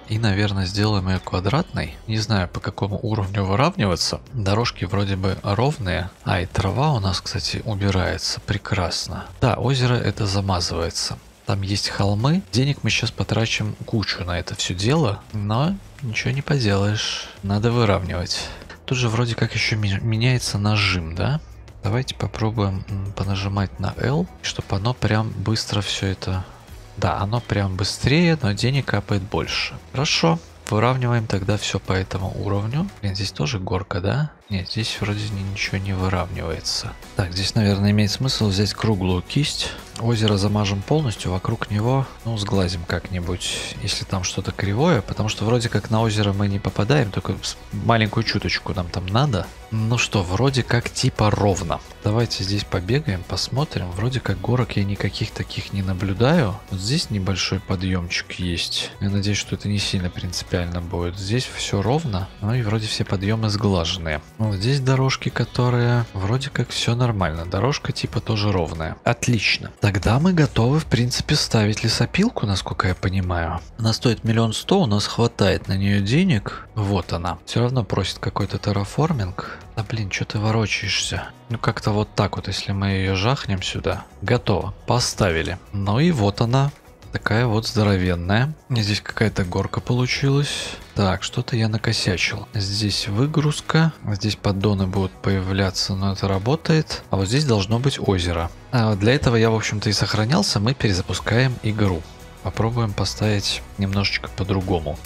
[SPEAKER 1] И, наверное, сделаем ее квадратной. Не знаю, по какому уровню выравниваться. Дорожки вроде бы ровные. А, и трава у нас, кстати, убирается. Прекрасно. Да, озеро это замазывается. Там есть холмы. Денег мы сейчас потрачим кучу на это все дело. Но ничего не поделаешь. Надо выравнивать. Тут же вроде как еще меняется нажим, да? Давайте попробуем понажимать на L, чтобы оно прям быстро все это... Да, оно прям быстрее, но денег капает больше. Хорошо. Выравниваем тогда все по этому уровню. Блин, здесь тоже горка, да? Нет, здесь вроде ничего не выравнивается. Так, здесь, наверное, имеет смысл взять круглую кисть. Озеро замажем полностью, вокруг него, ну, сглазим как-нибудь, если там что-то кривое, потому что вроде как на озеро мы не попадаем, только маленькую чуточку нам там надо. Ну что, вроде как типа ровно. Давайте здесь побегаем, посмотрим. Вроде как горок я никаких таких не наблюдаю. Вот здесь небольшой подъемчик есть. Я надеюсь, что это не сильно принципиально будет. Здесь все ровно, ну и вроде все подъемы сглаженные. Вот здесь дорожки, которые вроде как все нормально. Дорожка типа тоже ровная. Отлично. Тогда мы готовы, в принципе, ставить лесопилку, насколько я понимаю. Она стоит миллион сто, у нас хватает на нее денег. Вот она. Все равно просит какой-то терраформинг. Да блин, что ты ворочаешься? Ну как-то вот так вот, если мы ее жахнем сюда. Готово. Поставили. Ну и вот она. Такая вот здоровенная. Здесь какая-то горка получилась. Так, что-то я накосячил. Здесь выгрузка. Здесь поддоны будут появляться, но это работает. А вот здесь должно быть озеро. А для этого я, в общем-то, и сохранялся. Мы перезапускаем игру. Попробуем поставить немножечко по-другому.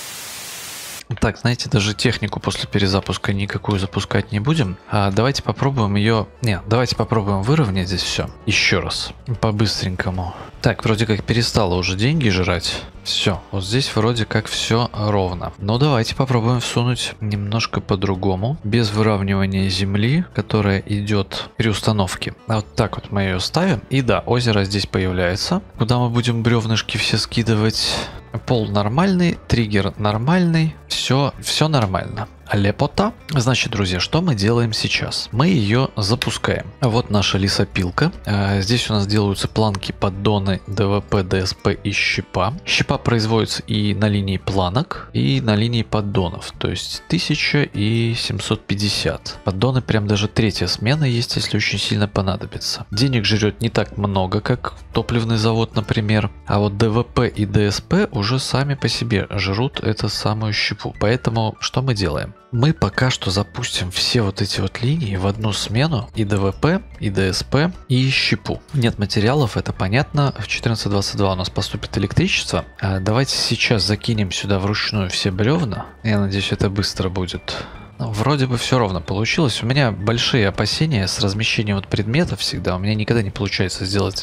[SPEAKER 1] Так, знаете, даже технику после перезапуска никакую запускать не будем. А давайте попробуем ее... Не, давайте попробуем выровнять здесь все. Еще раз. По-быстренькому. Так, вроде как перестало уже деньги жрать. Все, вот здесь вроде как все ровно. Но давайте попробуем всунуть немножко по-другому. Без выравнивания земли, которая идет при установке. А вот так вот мы ее ставим. И да, озеро здесь появляется. Куда мы будем бревнышки все скидывать. Пол нормальный, триггер нормальный. Все, все нормально. Лепота. Значит, друзья, что мы делаем сейчас? Мы ее запускаем. Вот наша лесопилка. Здесь у нас делаются планки, поддоны, ДВП, ДСП и щепа. Щепа производится и на линии планок, и на линии поддонов. То есть тысяча и семьсот пятьдесят. Поддоны прям даже третья смена есть, если очень сильно понадобится. Денег жрет не так много, как топливный завод, например. А вот ДВП и ДСП уже сами по себе жрут эту самую щепу. Поэтому что мы делаем? Мы пока что запустим все вот эти вот линии в одну смену, и ДВП, и ДСП, и щепу. Нет материалов, это понятно. В четырнадцать двадцать два у нас поступит электричество. А давайте сейчас закинем сюда вручную все бревна. Я надеюсь, это быстро будет. Ну, вроде бы все ровно получилось. У меня большие опасения с размещением вот предметов всегда. У меня никогда не получается сделать...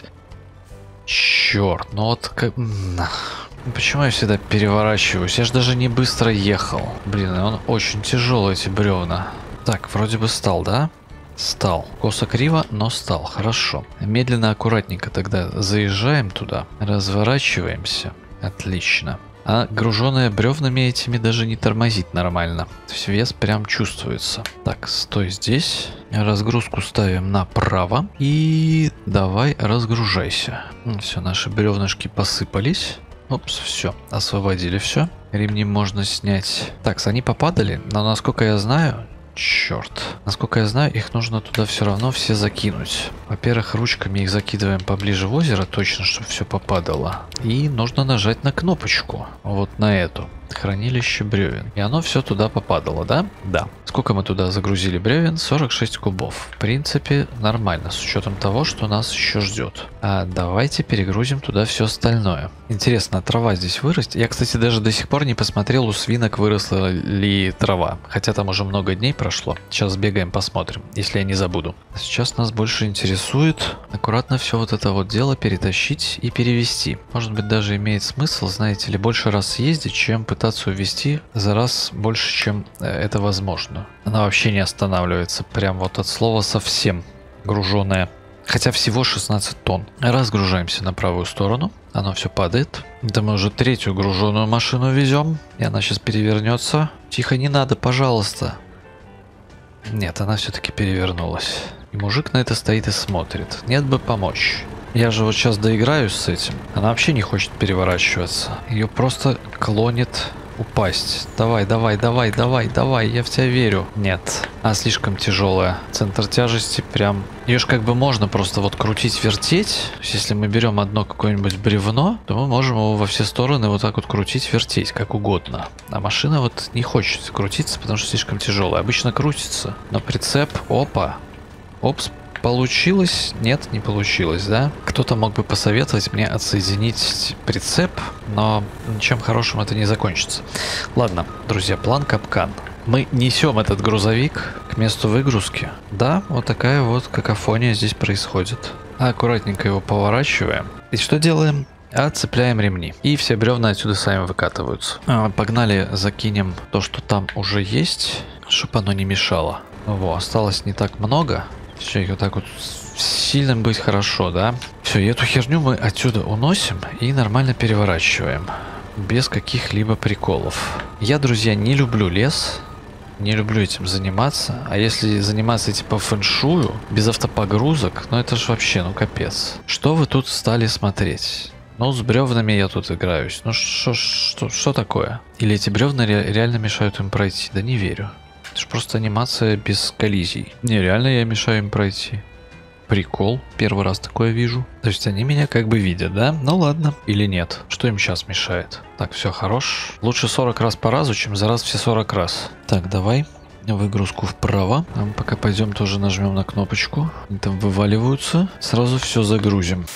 [SPEAKER 1] Черт, ну вот как... Почему я всегда переворачиваюсь? Я же даже не быстро ехал. Блин, он очень тяжелый, эти бревна. Так, вроде бы стал, да? Стал. Косо-криво, но стал. Хорошо. Медленно, аккуратненько тогда заезжаем туда. Разворачиваемся. Отлично. А груженная бревнами этими даже не тормозит нормально. То есть вес прям чувствуется. Так, стой здесь. Разгрузку ставим направо. И давай разгружайся. Все, наши бревнышки посыпались. Опс, все, освободили все. Ремни можно снять. Так, они попадали, но насколько я знаю... Черт. Насколько я знаю, их нужно туда все равно все закинуть. Во-первых, ручками их закидываем поближе в озеро, точно, чтобы все попадало. И нужно нажать на кнопочку. Вот на эту. Хранилище бревен. И оно все туда попадало, да? Да. Сколько мы туда загрузили бревен? сорок шесть кубов. В принципе, нормально, с учетом того, что нас еще ждет. А давайте перегрузим туда все остальное. Интересно, трава здесь вырастет? Я, кстати, даже до сих пор не посмотрел, у свинок выросла ли трава. Хотя там уже много дней прошло. Сейчас сбегаем, посмотрим, если я не забуду. Сейчас нас больше интересует аккуратно все вот это вот дело перетащить и перевести. Может быть, даже имеет смысл, знаете ли, больше раз съездить, чем пытаться увезти за раз больше, чем это возможно. Она вообще не останавливается, прям вот от слова совсем груженная. Хотя всего шестнадцать тонн. Разгружаемся на правую сторону. Оно все падает. Да мы уже третью груженную машину везем. И она сейчас перевернется. Тихо, не надо, пожалуйста. Нет, она все-таки перевернулась. И мужик на это стоит и смотрит. Нет бы помочь. Я же вот сейчас доиграюсь с этим. Она вообще не хочет переворачиваться. Ее просто клонит упасть. Давай, давай, давай, давай, давай, я в тебя верю. Нет. А, слишком тяжелая. Центр тяжести прям... Ее ж как бы можно просто вот крутить, вертеть. То есть, если мы берем одно какое-нибудь бревно, то мы можем его во все стороны вот так вот крутить, вертеть, как угодно. А машина вот не хочет крутиться, потому что слишком тяжелая. Обычно крутится. Но прицеп... Опа. Опс. Получилось? Нет, не получилось, да? Кто-то мог бы посоветовать мне отсоединить прицеп, но ничем хорошим это не закончится. Ладно, друзья, план капкан. Мы несем этот грузовик к месту выгрузки. Да, вот такая вот какофония здесь происходит. Аккуратненько его поворачиваем. И что делаем? Отцепляем ремни. И все бревна отсюда сами выкатываются. А, погнали, закинем то, что там уже есть, чтобы оно не мешало. Во, осталось не так много. Все, и вот так вот сильным быть хорошо, да? Все, и эту херню мы отсюда уносим и нормально переворачиваем. Без каких-либо приколов. Я, друзья, не люблю лес. Не люблю этим заниматься. А если заниматься типа фэншую, без автопогрузок, ну это же вообще, ну капец. Что вы тут стали смотреть? Ну, с бревнами я тут играюсь. Ну, что такое? Или эти бревна ре реально мешают им пройти? Да не верю. Это же просто анимация без коллизий. Не, реально я мешаю им пройти. Прикол. Первый раз такое вижу. То есть они меня как бы видят, да? Ну ладно. Или нет? Что им сейчас мешает? Так, все, хорош. Лучше сорок раз по разу, чем за раз все сорок раз. Так, давай. Выгрузку вправо. А мы пока пойдем тоже нажмем на кнопочку. Они там вываливаются. Сразу все загрузим.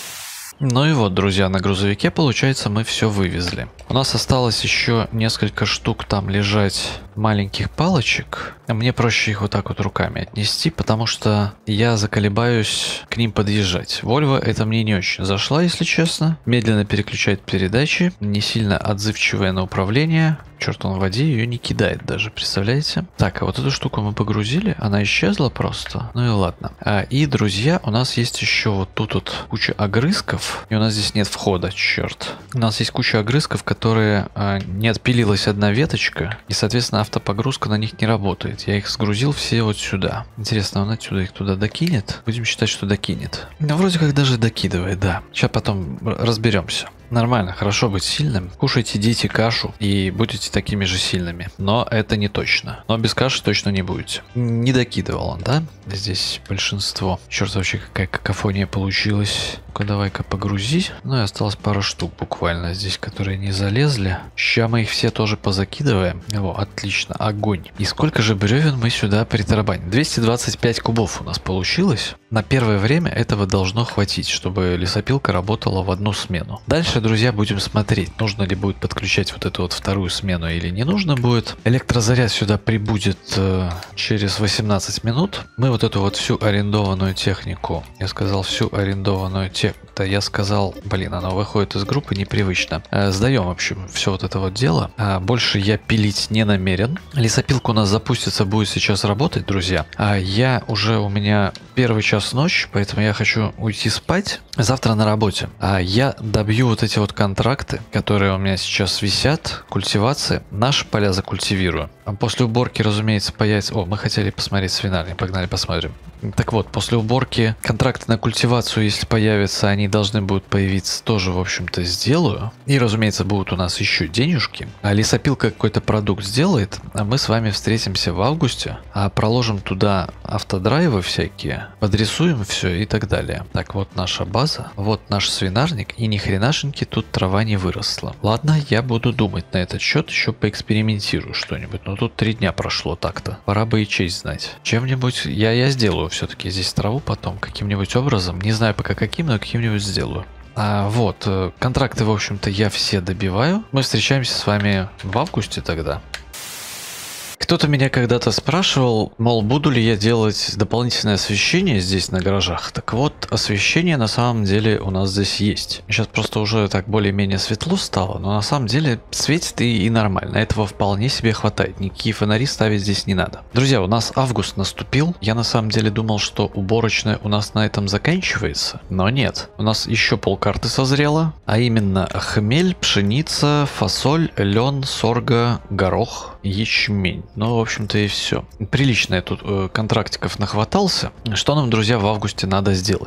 [SPEAKER 1] Ну и вот, друзья, на грузовике, получается, мы все вывезли. У нас осталось еще несколько штук там лежать маленьких палочек. Мне проще их вот так вот руками отнести, потому что я заколебаюсь к ним подъезжать. Volvo это мне не очень зашла, если честно. Медленно переключает передачи, не сильно отзывчивая на управление. Черт, он в воде ее не кидает даже, представляете? Так, а вот эту штуку мы погрузили, она исчезла просто. Ну и ладно. А, и, друзья, у нас есть еще вот тут вот куча огрызков. И у нас здесь нет входа, черт. У нас есть куча огрызков, которые а, не отпилилась одна веточка. И, соответственно, автопогрузка на них не работает. Я их сгрузил все вот сюда. Интересно, он отсюда их туда докинет? Будем считать, что докинет. Ну, вроде как даже докидывает, да. Сейчас потом разберемся. Нормально, хорошо быть сильным. Кушайте, дети, кашу и будете такими же сильными. Но это не точно. Но без каши точно не будете. Не докидывал он, да? Здесь большинство. Черт, вообще какая какофония получилась. Ну-ка, давай-ка погрузи. Ну и осталось пара штук буквально здесь, которые не залезли. Сейчас мы их все тоже позакидываем. О, отлично, огонь. И сколько же бревен мы сюда притарабаним? двести двадцать пять кубов у нас получилось. На первое время этого должно хватить, чтобы лесопилка работала в одну смену. Дальше, друзья, будем смотреть, нужно ли будет подключать вот эту вот вторую смену или не нужно будет. Электрозаряд сюда прибудет э, через восемнадцать минут. Мы вот эту вот всю арендованную технику, я сказал всю арендованную технику, да я сказал, блин, она выходит из группы непривычно. Э, сдаем, в общем, все вот это вот дело. А больше я пилить не намерен. Лесопилка у нас запустится, будет сейчас работать, друзья. А я уже, у меня первый час ночи, поэтому я хочу уйти спать. Завтра на работе. А я добью вот эти вот контракты, которые у меня сейчас висят, культивации. Наши поля закультивирую. А после уборки, разумеется, появится... О, мы хотели посмотреть свинарник, погнали посмотрим. Так вот, после уборки контракты на культивацию, если появятся, они должны будут появиться, тоже, в общем-то, сделаю. И, разумеется, будут у нас еще денежки. А лесопилка какой-то продукт сделает, а мы с вами встретимся в августе, а проложим туда автодрайвы всякие, подрисуем все и так далее. Так, вот наша база, вот наш свинарник, и ни хренашеньки тут трава не выросла. Ладно, я буду думать на этот счет, еще поэкспериментирую что-нибудь. Но тут три дня прошло так-то. Пора бы и честь знать. Чем-нибудь я, я сделаю все-таки здесь траву потом, каким-нибудь образом. Не знаю пока каким, но каким-нибудь сделаю. А, вот, контракты, в общем-то, я все добиваю. Мы встречаемся с вами в августе тогда. Кто-то меня когда-то спрашивал, мол, буду ли я делать дополнительное освещение здесь на гаражах. Так вот, освещение на самом деле у нас здесь есть. Сейчас просто уже так более-менее светло стало, но на самом деле светит и, и нормально. Этого вполне себе хватает. Никакие фонари ставить здесь не надо. Друзья, у нас август наступил. Я на самом деле думал, что уборочная у нас на этом заканчивается, но нет. У нас еще полкарты созрело, а именно хмель, пшеница, фасоль, лен, сорго, горох, ячмень. Ну, в общем-то, и все. Прилично я тут э, контрактиков нахватался. Что нам, друзья, в августе надо сделать?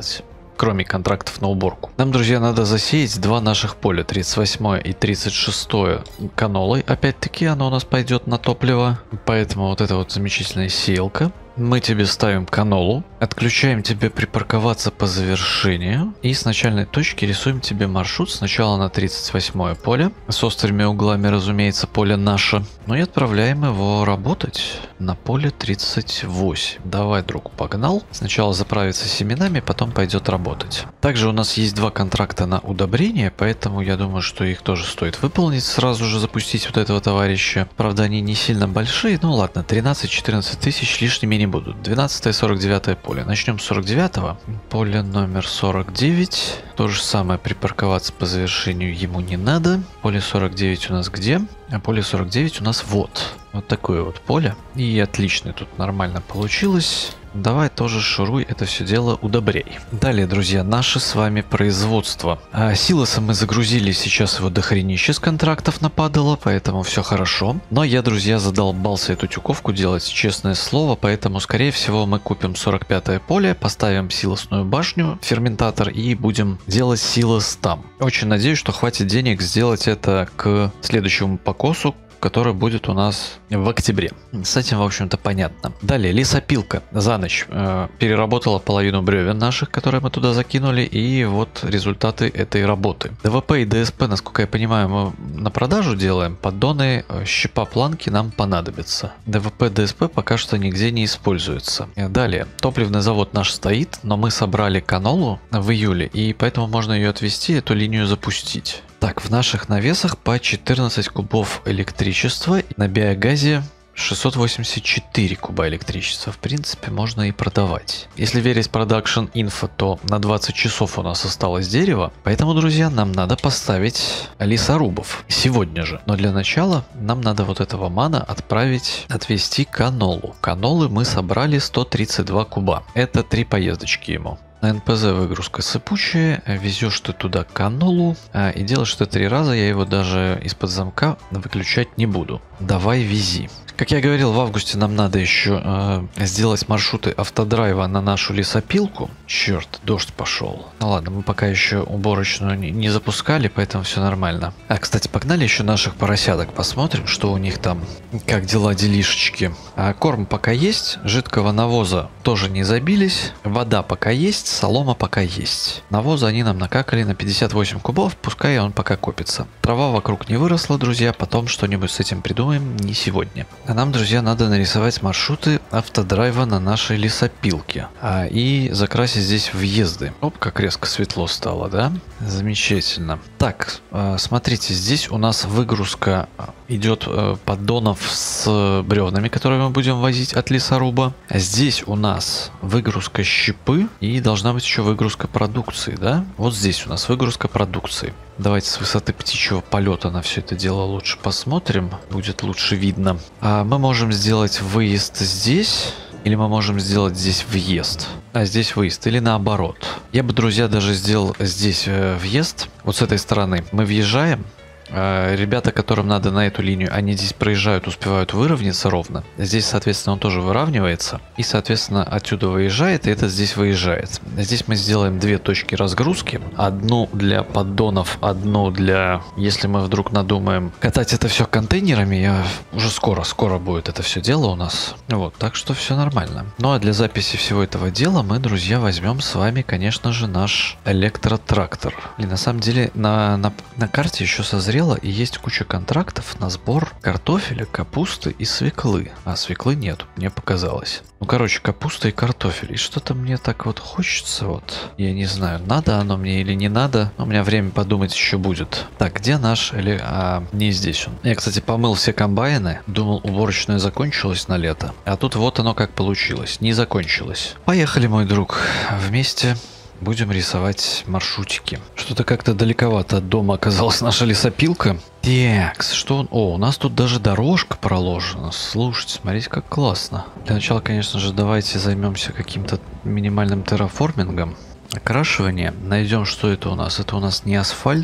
[SPEAKER 1] кроме контрактов на уборку. Нам, друзья, надо засеять два наших поля, тридцать восьмое и тридцать шестое канолой. Опять-таки оно у нас пойдет на топливо, поэтому вот эта вот замечательная сеялка. Мы тебе ставим канолу, отключаем тебе припарковаться по завершению и с начальной точки рисуем тебе маршрут сначала на тридцать восьмое поле, с острыми углами, разумеется, поле наше, ну и отправляем его работать на поле тридцать восемь. Давай, друг, погнал. Сначала заправится семенами, потом пойдет работать. Также у нас есть два контракта на удобрение, поэтому я думаю, что их тоже стоит выполнить, сразу же запустить вот этого товарища. Правда, они не сильно большие, ну ладно, тринадцать-четырнадцать тысяч лишними не будут. двенадцатое сорок девятое поле. Начнем с сорок девятого. Поле номер сорок девять. То же самое, припарковаться по завершению ему не надо. Поле сорок девять у нас где? А поле сорок девять у нас вот. Вот такое вот поле. И отлично, тут нормально получилось. Давай тоже шуруй это все дело удобрей. Далее, друзья, наше с вами производство. А силоса мы загрузили, сейчас его дохренище с контрактов нападало, поэтому все хорошо. Но я, друзья, задолбался эту тюковку делать, честное слово, поэтому, скорее всего, мы купим сорок пятое поле, поставим силосную башню, ферментатор и будем делать силос там. Очень надеюсь, что хватит денег сделать это к следующему покосу, который будет у нас в октябре. С этим, в общем-то, понятно. Далее, лесопилка за ночь э, переработала половину бревен наших, которые мы туда закинули, и вот результаты этой работы. ДВП и ДСП, насколько я понимаю, мы на продажу делаем. Поддоны, щепа, планки нам понадобятся. ДВП, ДСП пока что нигде не используется. Далее, топливный завод наш стоит, но мы собрали канолу в июле, и поэтому можно ее отвести, эту линию запустить. Так, в наших навесах по четырнадцать кубов электричества, на биогазе шестьсот восемьдесят четыре куба электричества. В принципе, можно и продавать. Если верить Production Info, то на двадцать часов у нас осталось дерево, поэтому, друзья, нам надо поставить лесорубов сегодня же. Но для начала нам надо вот этого мана отправить, отвезти канолу. Канолы мы собрали сто тридцать два куба. Это три поездочки ему. На эн пэ зэ выгрузка сыпучая, везешь ты туда канолу, а, и делаешь это три раза, я его даже из-под замка выключать не буду. Давай вези. Как я говорил, в августе нам надо еще э, сделать маршруты автодрайва на нашу лесопилку. Черт, дождь пошел. Ну ладно, мы пока еще уборочную не, не запускали, поэтому все нормально. А, кстати, погнали еще наших поросяток, посмотрим, что у них там, как дела, делишечки. А, корм пока есть, жидкого навоза тоже не забились, вода пока есть, солома пока есть. Навоза они нам накакали на пятьдесят восемь кубов, пускай он пока копится. Трава вокруг не выросла, друзья, потом что-нибудь с этим придумаем, не сегодня. А нам, друзья, надо нарисовать маршруты автодрайва на нашей лесопилке. А, и закрасить здесь въезды. Оп, как резко светло стало, да? Замечательно. Так, э, смотрите, здесь у нас выгрузка идет э, поддонов с бревнами, которые мы будем возить от лесоруба. А здесь у нас выгрузка щепы и должна быть еще выгрузка продукции, да? Вот здесь у нас выгрузка продукции. Давайте с высоты птичьего полета на все это дело лучше посмотрим. Будет лучше видно. А мы можем сделать выезд здесь. Или мы можем сделать здесь въезд. А здесь выезд. Или наоборот. Я бы, друзья, даже сделал здесь э, въезд. Вот с этой стороны. Мы въезжаем. Ребята, которым надо на эту линию, они здесь проезжают, успевают выровняться ровно. Здесь, соответственно, он тоже выравнивается. И, соответственно, отсюда выезжает, и это здесь выезжает. Здесь мы сделаем две точки разгрузки. Одну для поддонов, одну для... Если мы вдруг надумаем катать это все контейнерами, я... уже скоро, скоро будет это все дело у нас. Вот, так что все нормально. Ну а для записи всего этого дела мы, друзья, возьмем с вами, конечно же, наш электротрактор. И на самом деле на, на, на карте еще созрел и есть куча контрактов на сбор картофеля, капусты и свеклы. А свеклы нет, мне показалось. Ну, короче, капуста и картофель. И что-то мне так вот хочется, вот. Я не знаю, надо оно мне или не надо. Но у меня время подумать еще будет. Так, где наш? Или... А, не здесь он. Я, кстати, помыл все комбайны. Думал, уборочная закончилась на лето. А тут вот оно как получилось. Не закончилось. Поехали, мой друг. Вместе... Будем рисовать маршрутики. Что-то как-то далековато от дома оказалась наша лесопилка. Так, что он... О, у нас тут даже дорожка проложена. Слушайте, смотрите, как классно. Для начала, конечно же, давайте займемся каким-то минимальным терраформингом. Окрашивание. Найдем, что это у нас. Это у нас не асфальт.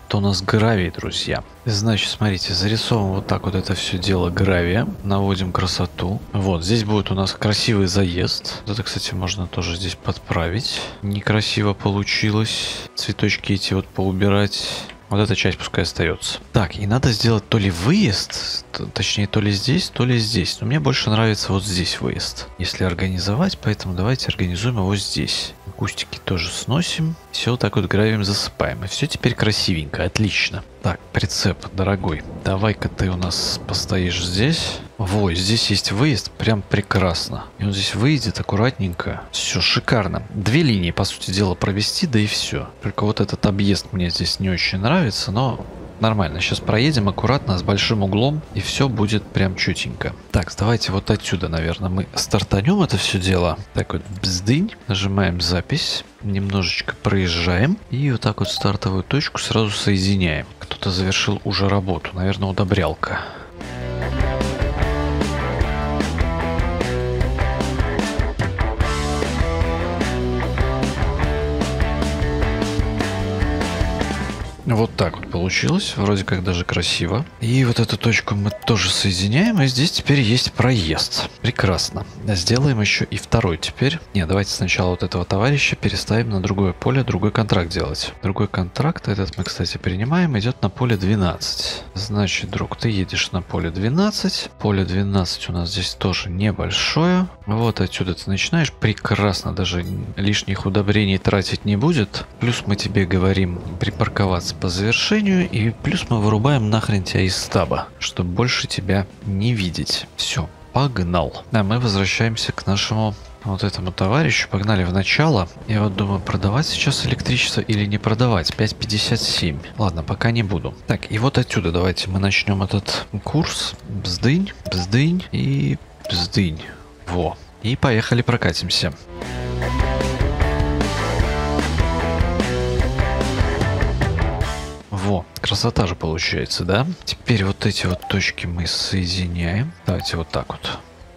[SPEAKER 1] Это у нас гравий, друзья. Значит, смотрите, зарисовываем вот так вот это все дело гравием. Наводим красоту. Вот, здесь будет у нас красивый заезд. Это, кстати, можно тоже здесь подправить. Некрасиво получилось. Цветочки эти вот поубирать. Вот эта часть пускай остается. Так, и надо сделать то ли выезд, точнее, то ли здесь, то ли здесь. Но мне больше нравится вот здесь выезд, если организовать, поэтому давайте организуем его здесь. Кустики тоже сносим. Все вот так вот гравием засыпаем. И все теперь красивенько, отлично. Так, прицеп, дорогой, давай-ка ты у нас постоишь здесь. Во, здесь есть выезд, прям прекрасно. И он здесь выйдет аккуратненько. Все шикарно. Две линии, по сути дела, провести, да и все. Только вот этот объезд мне здесь не очень нравится, но нормально. Сейчас проедем аккуратно, с большим углом, и все будет прям чутенько. Так, давайте вот отсюда, наверное, мы стартанем это все дело. Так вот, бздынь, нажимаем запись, немножечко проезжаем, и вот так вот стартовую точку сразу соединяем. Кто-то завершил уже работу, наверное, удобрялка. Вот так вот получилось, вроде как даже красиво. И вот эту точку мы тоже соединяем, и здесь теперь есть проезд. Прекрасно. Сделаем еще и второй теперь. Не, давайте сначала вот этого товарища переставим на другое поле, другой контракт делать. Другой контракт, этот мы, кстати, принимаем, идет на поле двенадцать. Значит, друг, ты едешь на поле двенадцать. Поле двенадцать у нас здесь тоже небольшое. Вот отсюда ты начинаешь. Прекрасно, даже лишних удобрений тратить не будет. Плюс мы тебе говорим припарковаться по завершению, и плюс мы вырубаем нахрен тебя из стаба, чтобы больше тебя не видеть. Все, погнал. А мы возвращаемся к нашему вот этому товарищу. Погнали в начало. Я вот думаю, продавать сейчас электричество или не продавать. пять пятьдесят семь. Ладно, пока не буду. Так, и вот отсюда давайте мы начнем этот курс. Бздынь, бздынь и бздынь. Во. И поехали прокатимся. Во, красота же получается, да? Теперь вот эти вот точки мы соединяем. Давайте вот так вот.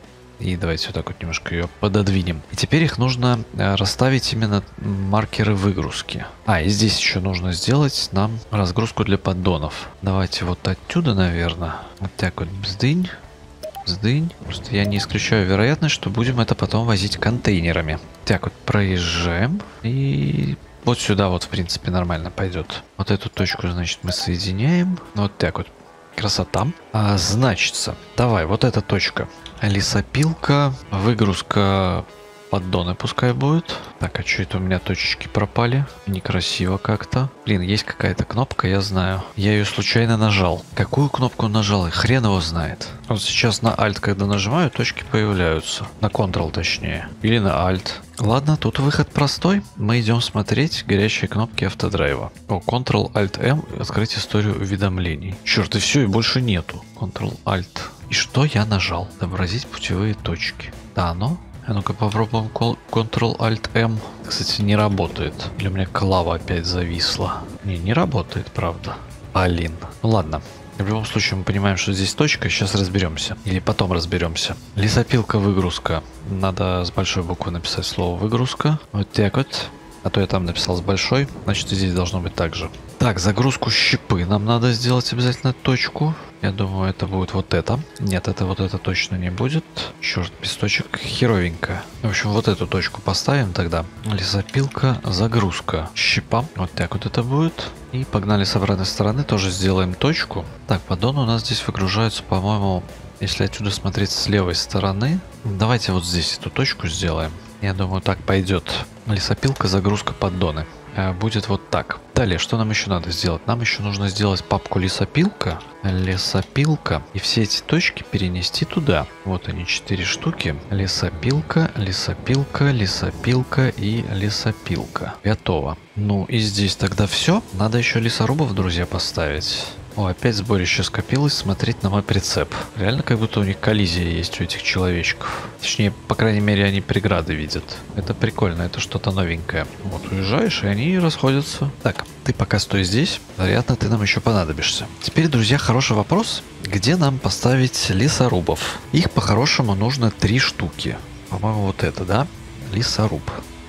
[SPEAKER 1] И давайте вот так вот немножко ее пододвинем. И теперь их нужно расставить именно маркеры выгрузки. А, и здесь еще нужно сделать нам разгрузку для поддонов. Давайте вот отсюда, наверное. Вот так вот бздынь. Бздынь. Просто я не исключаю вероятность, что будем это потом возить контейнерами. Так вот проезжаем. И... вот сюда вот, в принципе, нормально пойдет. Вот эту точку, значит, мы соединяем. Вот так вот. Красота. А, значится, давай, вот эта точка. Лесопилка, выгрузка поддоны пускай будет. Так, а что это у меня точечки пропали? Некрасиво как-то. Блин, есть какая-то кнопка, я знаю. Я ее случайно нажал. Какую кнопку нажал? И хрен его знает. Вот сейчас на Alt, когда нажимаю, точки появляются. На Ctrl точнее. Или на Alt. Ладно, тут выход простой. Мы идем смотреть горячие кнопки автодрайва. О, Ctrl-Alt-M, открыть историю уведомлений. Черт, и все, и больше нету. Ctrl-Alt. И что я нажал? Отобразить путевые точки. Да, ну... А ну-ка попробуем Ctrl-Alt-M. Кстати, не работает. Или у меня клава опять зависла. Не, не работает, правда. Блин. Ну ладно. В любом случае мы понимаем, что здесь точка. Сейчас разберемся. Или потом разберемся. Лесопилка, выгрузка. Надо с большой буквы написать слово выгрузка. Вот так вот. А то я там написал с большой. Значит, и здесь должно быть так же. Так, загрузку щепы нам надо сделать обязательно точку. Я думаю, это будет вот это. Нет, это вот это точно не будет. Черт, без точек херовенько. В общем, вот эту точку поставим тогда. Лесопилка, загрузка, щепа. Вот так вот это будет. И погнали с обратной стороны, тоже сделаем точку. Так, поддоны у нас здесь выгружаются, по-моему, если отсюда смотреть с левой стороны. Давайте вот здесь эту точку сделаем. Я думаю, так пойдет. Лесопилка, загрузка, поддоны. Будет вот так. Далее, что нам еще надо сделать? Нам еще нужно сделать папку лесопилка, лесопилка, и все эти точки перенести туда. Вот они, четыре штуки. Лесопилка, лесопилка, лесопилка и лесопилка. Готово. Ну и здесь тогда все. Надо еще лесорубов, друзья, поставить. О, опять сборище скопилось, смотреть на мой прицеп. Реально как будто у них коллизия есть у этих человечков. Точнее, по крайней мере, они преграды видят. Это прикольно, это что-то новенькое. Вот уезжаешь, и они расходятся. Так, ты пока стой здесь. Вероятно, ты нам еще понадобишься. Теперь, друзья, хороший вопрос. Где нам поставить лесорубов? Их по-хорошему нужно три штуки. По-моему, вот это, да? Лесоруб.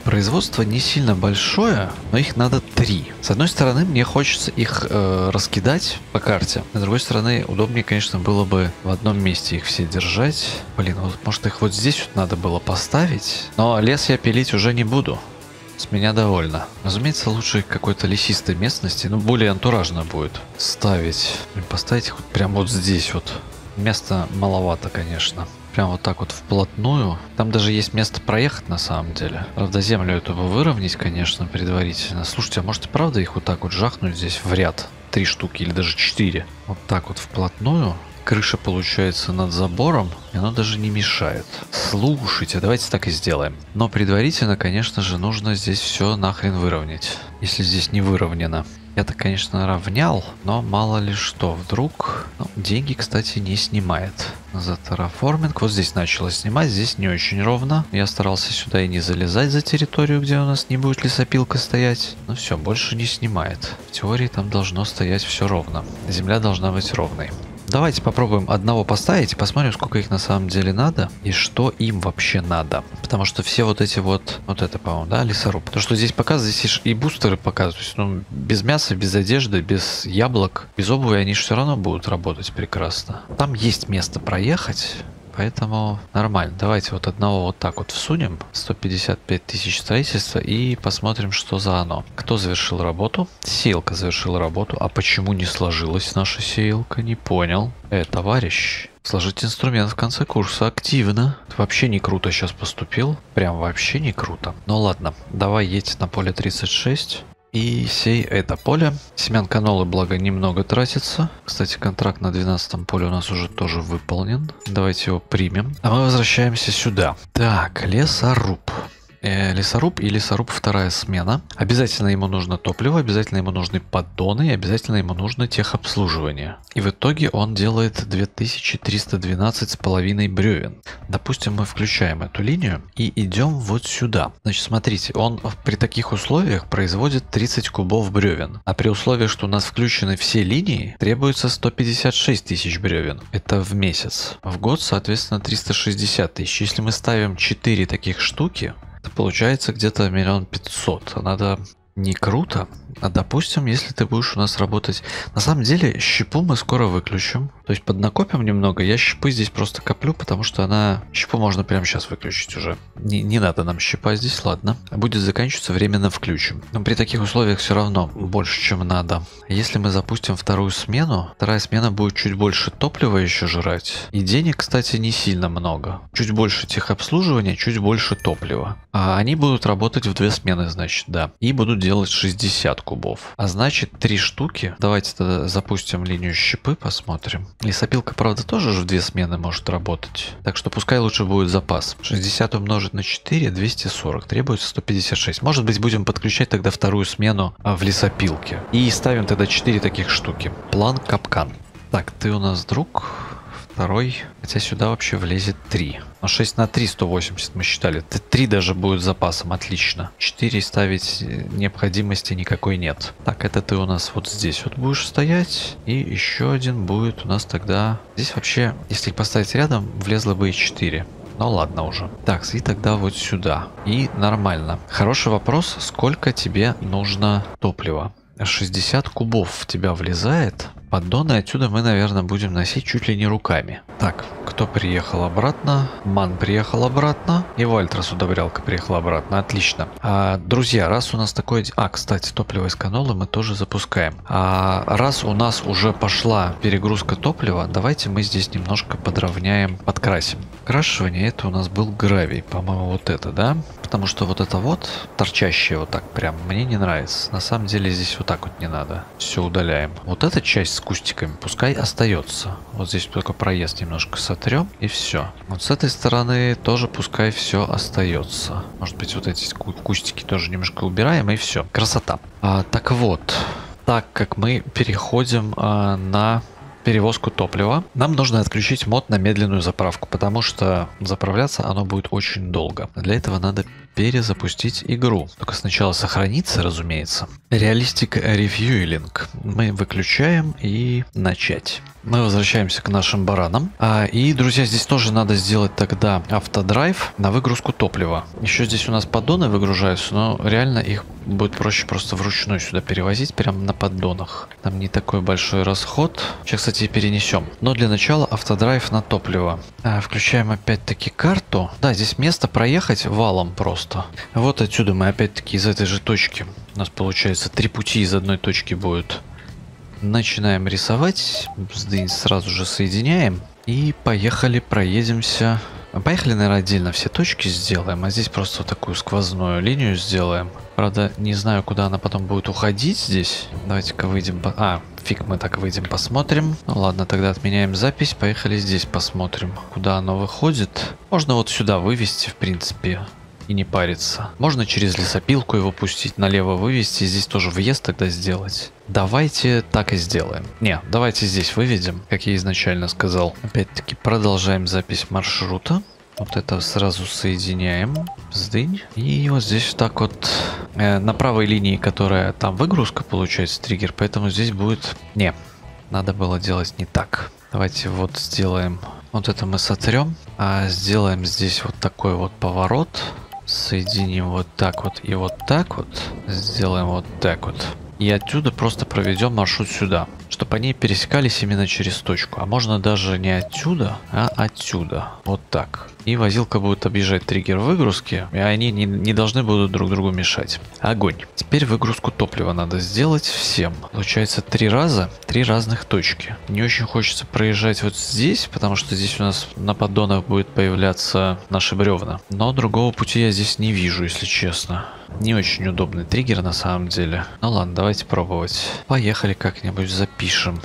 [SPEAKER 1] Производство не сильно большое, но их надо три. С одной стороны, мне хочется их э, раскидать по карте. С другой стороны, удобнее, конечно, было бы в одном месте их все держать. Блин, вот, может их вот здесь вот надо было поставить. Но лес я пилить уже не буду. С меня довольно. Разумеется, лучше какой-то лесистой местности, ну, более антуражно будет ставить. Поставить их вот прямо вот здесь вот. Места маловато, конечно. Прям вот так вот вплотную. Там даже есть место проехать на самом деле. Правда, землю эту бы выровнять, конечно, предварительно. Слушайте, а может и правда их вот так вот жахнуть здесь в ряд? Три штуки или даже четыре. Вот так вот вплотную. Крыша получается над забором, и она даже не мешает. Слушайте, давайте так и сделаем. Но предварительно, конечно же, нужно здесь все нахрен выровнять. Если здесь не выровнено. Я-то, конечно, равнял, но мало ли что. Вдруг... Ну, деньги, кстати, не снимает. За терраформинг. Вот здесь начало снимать, здесь не очень ровно. Я старался сюда и не залезать за территорию, где у нас не будет лесопилка стоять. Ну все, больше не снимает. В теории там должно стоять все ровно. Земля должна быть ровной. Давайте попробуем одного поставить и посмотрим, сколько их на самом деле надо и что им вообще надо. Потому что все вот эти вот, вот это, по-моему, да, лесоруб. То, что здесь показывают, здесь и бустеры показывают. То есть, ну, без мяса, без одежды, без яблок, без обуви они же все равно будут работать прекрасно. Там есть место проехать. Поэтому нормально. Давайте вот одного вот так вот всунем. сто пятьдесят пять тысяч строительства и посмотрим, что за оно. Кто завершил работу? Сеялка завершила работу. А почему не сложилась наша сеялка? Не понял. Э, товарищ. Сложить инструмент в конце курса активно. Это вообще не круто сейчас поступил. Прям вообще не круто. Ну ладно, давай едь на поле тридцать шесть. И сей это поле. Семян канолы, благо, немного тратится. Кстати, контракт на двенадцатом поле у нас уже тоже выполнен. Давайте его примем. А мы возвращаемся сюда. Так, лесоруб. Э, лесоруб и лесоруб вторая смена. Обязательно ему нужно топливо, обязательно ему нужны поддоны, и обязательно ему нужно техобслуживание. И в итоге он делает две тысячи триста двенадцать с половиной бревен. Допустим, мы включаем эту линию и идем вот сюда. Значит, смотрите, он при таких условиях производит тридцать кубов бревен. А при условии, что у нас включены все линии, требуется сто пятьдесят шесть тысяч бревен. Это в месяц. В год, соответственно, триста шестьдесят тысяч. Если мы ставим четыре таких штуки, то получается где-то миллион пятьсот. А надо не круто. А допустим, если ты будешь у нас работать... На самом деле, щепу мы скоро выключим. То есть поднакопим немного. Я щепы здесь просто коплю, потому что она... Щепу можно прямо сейчас выключить уже. Не, не надо нам щепа здесь, ладно. Будет заканчиваться, временно включим. Но при таких условиях все равно больше, чем надо. Если мы запустим вторую смену, вторая смена будет чуть больше топлива еще жрать. И денег, кстати, не сильно много. Чуть больше техобслуживания, чуть больше топлива. А они будут работать в две смены, значит, да. И будут делать шестьдесят кубов. А значит, три штуки. Давайте тогда запустим линию щепы, посмотрим. Лесопилка, правда, тоже в две смены может работать. Так что пускай лучше будет запас. шестьдесят умножить на четыре, двести сорок. Требуется сто пятьдесят шесть. Может быть, будем подключать тогда вторую смену в лесопилке. И ставим тогда четыре таких штуки. План капкан. Так, ты у нас друг. Второй. Хотя сюда вообще влезет три. Но шесть на три, сто восемьдесят мы считали. три даже будет запасом, отлично. четыре ставить необходимости никакой нет. Так, это ты у нас вот здесь вот будешь стоять. И еще один будет у нас тогда... Здесь вообще, если их поставить рядом, влезло бы и четыре. Ну ладно уже. Так, и тогда вот сюда. И нормально. Хороший вопрос, сколько тебе нужно топлива? шестьдесят кубов в тебя влезает. Поддоны отсюда мы, наверное, будем носить чуть ли не руками. Так, кто приехал обратно? Ман приехал обратно. И Вальтрас удобрялка приехала обратно. Отлично. А, друзья, раз у нас такое... А, кстати, топливо из канолы мы тоже запускаем. А раз у нас уже пошла перегрузка топлива, давайте мы здесь немножко подровняем, подкрасим. Крашивание, это у нас был гравий. По-моему, вот это, да? Потому что вот это вот, торчащее вот так прям, мне не нравится. На самом деле здесь вот так вот не надо. Все удаляем. Вот эта часть с кустиками пускай остается. Вот здесь только проезд немножко сотрем и все. Вот с этой стороны тоже пускай все остается. Может быть, вот эти кустики тоже немножко убираем и все. Красота. А, так вот, так как мы переходим а, на перевозку топлива, нам нужно отключить мод на медленную заправку, потому что заправляться оно будет очень долго. Для этого надо перезапустить игру. Только сначала сохраниться, разумеется. Realistic Refueling мы выключаем и начать. Мы возвращаемся к нашим баранам. А, и, друзья, здесь тоже надо сделать тогда автодрайв на выгрузку топлива. Еще здесь у нас поддоны выгружаются, но реально их будет проще просто вручную сюда перевозить, прямо на поддонах. Там не такой большой расход. Сейчас, кстати, и перенесем. Но для начала автодрайв на топливо. А, включаем опять-таки карту. Да, здесь место проехать валом просто. Вот отсюда мы опять-таки из этой же точки. У нас получается три пути из одной точки будет. Начинаем рисовать. Сдынь сразу же соединяем. И поехали, проедемся. Поехали, наверное, отдельно все точки сделаем. А здесь просто вот такую сквозную линию сделаем. Правда, не знаю, куда она потом будет уходить здесь. Давайте-ка выйдем. По... А, фиг мы так выйдем, посмотрим. Ну ладно, тогда отменяем запись. Поехали здесь посмотрим, куда оно выходит. Можно вот сюда вывести, в принципе, и не париться. Можно через лесопилку его пустить, налево вывести. Здесь тоже въезд тогда сделать. Давайте так и сделаем. Не, давайте здесь выведем, как я изначально сказал. Опять-таки продолжаем запись маршрута. Вот это сразу соединяем. Сдынь. И вот здесь так вот э, на правой линии, которая там выгрузка, получается, триггер. Поэтому здесь будет... Не, надо было делать не так. Давайте вот сделаем... Вот это мы сотрем. А сделаем здесь вот такой вот поворот. Соединим вот так вот и вот так вот. Сделаем вот так вот. И отсюда просто проведем маршрут сюда, чтобы они пересекались именно через точку. А можно даже не отсюда, а отсюда. Вот так. И возилка будет объезжать триггер выгрузки, и они не, не должны будут друг другу мешать. Огонь. Теперь выгрузку топлива надо сделать всем. Получается три раза, три разных точки. Не очень хочется проезжать вот здесь, потому что здесь у нас на поддонах будет появляться наши бревна. Но другого пути я здесь не вижу, если честно. Не очень удобный триггер на самом деле. Ну ладно, давайте пробовать. Поехали, как-нибудь запишем.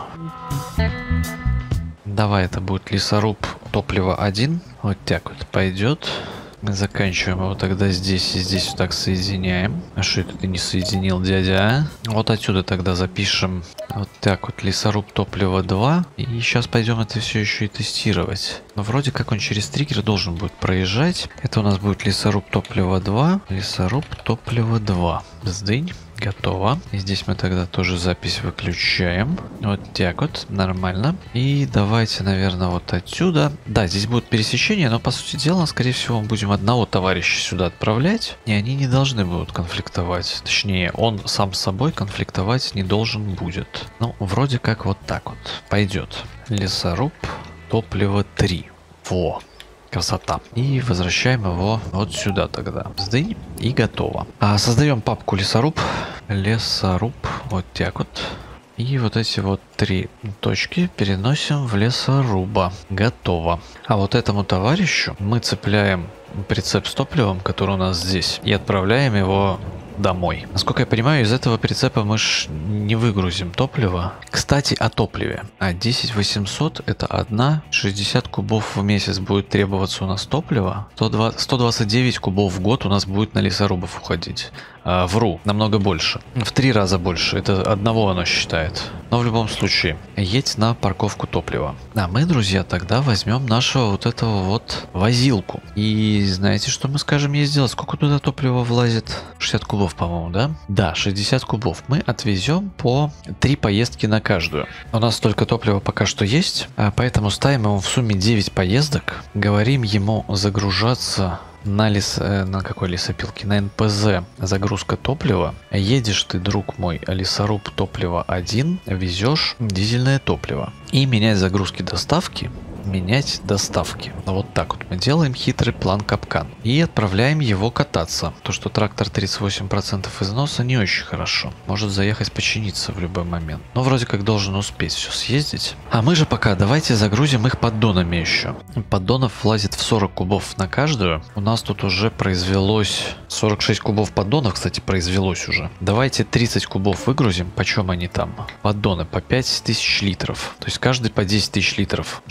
[SPEAKER 1] Давай, это будет лесоруб топлива один. Вот так вот пойдет. Мы заканчиваем его тогда здесь и здесь вот так соединяем. А что это ты не соединил, дядя? А? Вот отсюда тогда запишем вот так вот лесоруб топлива два. И сейчас пойдем это все еще и тестировать. Но вроде как он через триггер должен будет проезжать. Это у нас будет лесоруб топлива два. Лесоруб топлива два. Сдынь. Готово. И здесь мы тогда тоже запись выключаем. Вот так вот. Нормально. И давайте, наверное, вот отсюда. Да, здесь будет пересечение, но по сути дела, скорее всего, мы будем одного товарища сюда отправлять. И они не должны будут конфликтовать. Точнее, он сам с собой конфликтовать не должен будет. Ну, вроде как вот так вот. Пойдет. Лесоруб топлива три. Во. Красота. И возвращаем его вот сюда тогда. Сдынь. И готово. А создаем папку лесоруб. Лесоруб. Вот так вот. И вот эти вот три точки переносим в лесоруба. Готово. А вот этому товарищу мы цепляем прицеп с топливом, который у нас здесь, и отправляем его домой. Насколько я понимаю, из этого прицепа мы ж не выгрузим топливо. Кстати, о топливе. А десять восемьсот это одна, шестьдесят кубов в месяц будет требоваться у нас топлива. сто двадцать девять кубов в год у нас будет на лесорубов уходить. А, вру, намного больше. В три раза больше. Это одного оно считает. Но в любом случае, едь на парковку топлива. А мы, друзья, тогда возьмем нашего вот этого вот возилку. И знаете, что мы скажем ей сделать? Сколько туда топлива влазит? шестьдесят кубов, по-моему, да? Да, шестьдесят кубов. Мы отвезем по три поездки на каждую. У нас только топливо пока что есть, поэтому ставим ему в сумме девять поездок. Говорим ему загружаться на лес, на какой лесопилке? На эн пэ зэ загрузка топлива. Едешь ты, друг мой, лесоруб топлива один, везешь дизельное топливо. И менять загрузки доставки. Менять доставки. Вот так вот мы делаем хитрый план капкан. И отправляем его кататься. То, что трактор тридцать восемь процентов износа, не очень хорошо. Может заехать починиться в любой момент. Но вроде как должен успеть все съездить. А мы же пока давайте загрузим их поддонами еще. Поддонов влазит в сорок кубов на каждую. У нас тут уже произвелось сорок шесть кубов поддонов, кстати, произвелось уже. Давайте тридцать кубов выгрузим. Почем они там? Поддоны по пять тысяч литров. То есть каждый по десять тысяч литров. шесть поддонов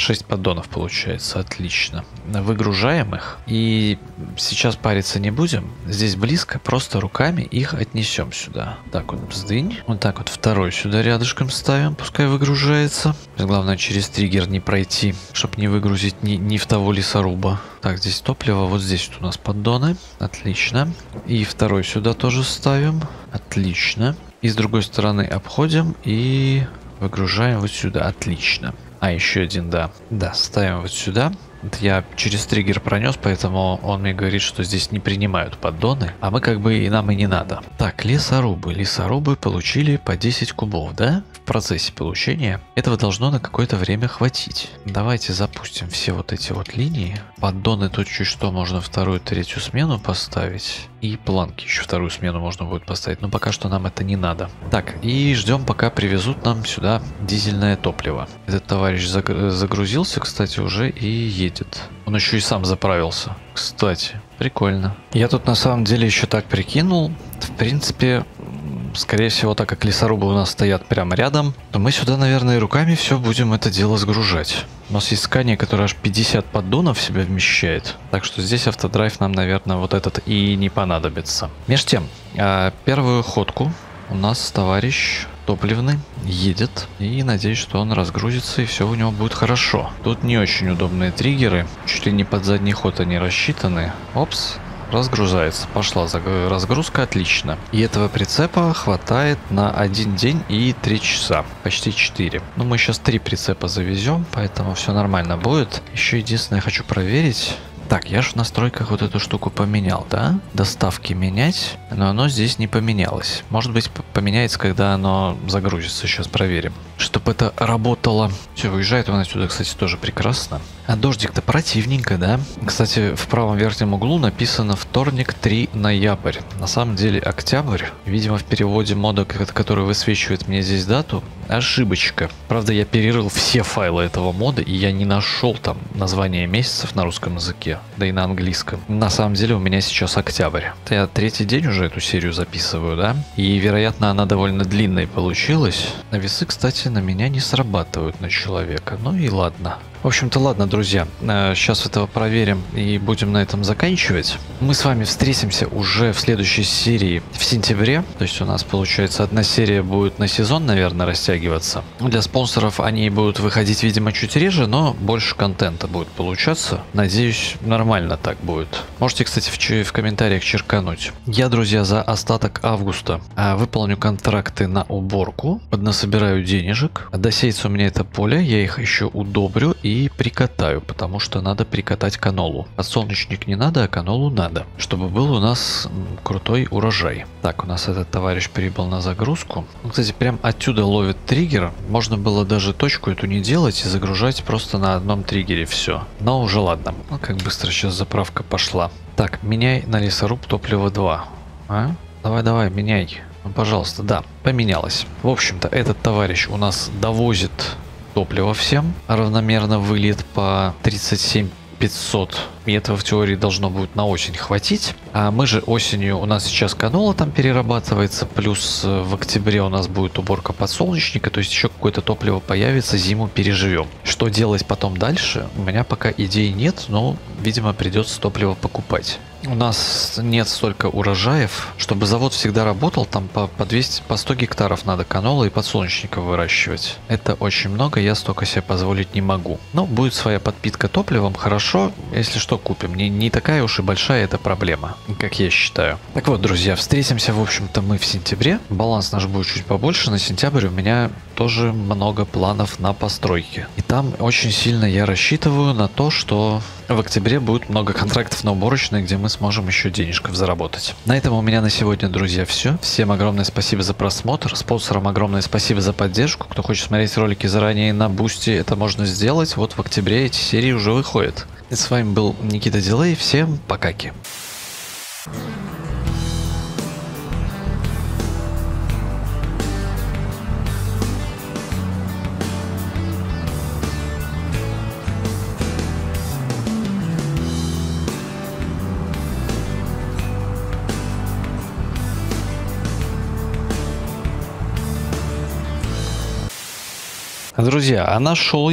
[SPEAKER 1] поддонов получается. Отлично. Выгружаем их. И сейчас париться не будем. Здесь близко, просто руками их отнесем сюда. Так вот, сдынь. Вот так вот второй сюда рядышком ставим, пускай выгружается. Главное через триггер не пройти, чтобы не выгрузить ни, ни в того лесоруба. Так, здесь топливо, вот здесь вот у нас поддоны. Отлично. И второй сюда тоже ставим. Отлично. И с другой стороны обходим и выгружаем вот сюда. Отлично. А, еще один, да. Да, ставим вот сюда. Это я через триггер пронес, поэтому он мне говорит, что здесь не принимают поддоны. А мы как бы и нам и не надо. Так, лесорубы. Лесорубы получили по десять кубов, да? В процессе получения этого должно на какое-то время хватить. Давайте запустим все вот эти вот линии. Поддоны тут чуть что можно вторую, третью смену поставить. И планки еще вторую смену можно будет поставить. Но пока что нам это не надо. Так, и ждем, пока привезут нам сюда дизельное топливо. Этот товарищ загрузился, кстати, уже и едет. Он еще и сам заправился. Кстати, прикольно. Я тут на самом деле еще так прикинул. В принципе, скорее всего, так как лесорубы у нас стоят прямо рядом, то мы сюда, наверное, руками все будем это дело сгружать. У нас есть скания, которая аж пятьдесят поддонов в себя вмещает. Так что здесь автодрайв нам, наверное, вот этот и не понадобится. Меж тем, первую ходку у нас товарищ топливный едет. И надеюсь, что он разгрузится и все у него будет хорошо. Тут не очень удобные триггеры. Чуть ли не под задний ход они рассчитаны. Опс. Разгружается. Пошла разгрузка, отлично. И этого прицепа хватает на один день и три часа. Почти четыре. Ну, мы сейчас три прицепа завезем, поэтому все нормально будет. Еще единственное, я хочу проверить. Так, я же в настройках вот эту штуку поменял, да? Доставки менять, но оно здесь не поменялось. Может быть, поменяется, когда оно загрузится. Сейчас проверим. Чтобы это работало. Все, выезжает он отсюда, кстати, тоже прекрасно. А дождик-то противненько, да? Кстати, в правом верхнем углу написано вторник, три ноябрь. На самом деле октябрь. Видимо, в переводе мода, который высвечивает мне здесь дату, ошибочка. Правда, я перерыл все файлы этого мода, и я не нашел там название месяцев на русском языке, да и на английском. На самом деле у меня сейчас октябрь. Я третий день уже эту серию записываю, да? И, вероятно, она довольно длинной получилась. А весы, кстати, на меня не срабатывают на человека. Ну и ладно. В общем-то, ладно, друзья, сейчас этого проверим и будем на этом заканчивать. Мы с вами встретимся уже в следующей серии в сентябре. То есть у нас, получается, одна серия будет на сезон, наверное, растягиваться. Для спонсоров они будут выходить, видимо, чуть реже, но больше контента будет получаться. Надеюсь, нормально так будет. Можете, кстати, в, в комментариях черкануть. Я, друзья, за остаток августа выполню контракты на уборку, поднасобираю денежек. Досеется у меня это поле, я их еще удобрю и прикатаю, потому что надо прикатать канолу. Подсолнечник не надо, а канолу надо, чтобы был у нас крутой урожай. Так, у нас этот товарищ прибыл на загрузку. Ну, кстати, прям отсюда ловит триггер. Можно было даже точку эту не делать и загружать просто на одном триггере все. Но уже ладно. Ну, как быстро сейчас заправка пошла. Так, меняй на лесоруб топливо два. А? Давай, давай, меняй. Ну, пожалуйста, да, поменялось. В общем-то, этот товарищ у нас довозит топливо всем, равномерно выльет по тридцать семь пятьсот. И этого в теории должно будет на осень хватить. А мы же осенью, у нас сейчас канола там перерабатывается, плюс в октябре у нас будет уборка подсолнечника, то есть еще какое-то топливо появится, зиму переживем. Что делать потом дальше, у меня пока идей нет, но, видимо, придется топливо покупать. У нас нет столько урожаев, чтобы завод всегда работал, там по, по двести, по сто гектаров надо канола и подсолнечника выращивать. Это очень много, я столько себе позволить не могу. Но будет своя подпитка топливом, хорошо, если что, купим. Не, не такая уж и большая эта проблема, как я считаю. Так вот, друзья, встретимся, в общем-то, мы в сентябре. Баланс наш будет чуть побольше, на сентябрь у меня тоже много планов на постройки. И там очень сильно я рассчитываю на то, что в октябре будет много контрактов на уборочные, где мы сможем еще денежков заработать. На этом у меня на сегодня, друзья, все. Всем огромное спасибо за просмотр. Спонсорам огромное спасибо за поддержку. Кто хочет смотреть ролики заранее на Бусти, это можно сделать. Вот в октябре эти серии уже выходят. И с вами был Никита Дилей. Всем покаки. Друзья, а нашел я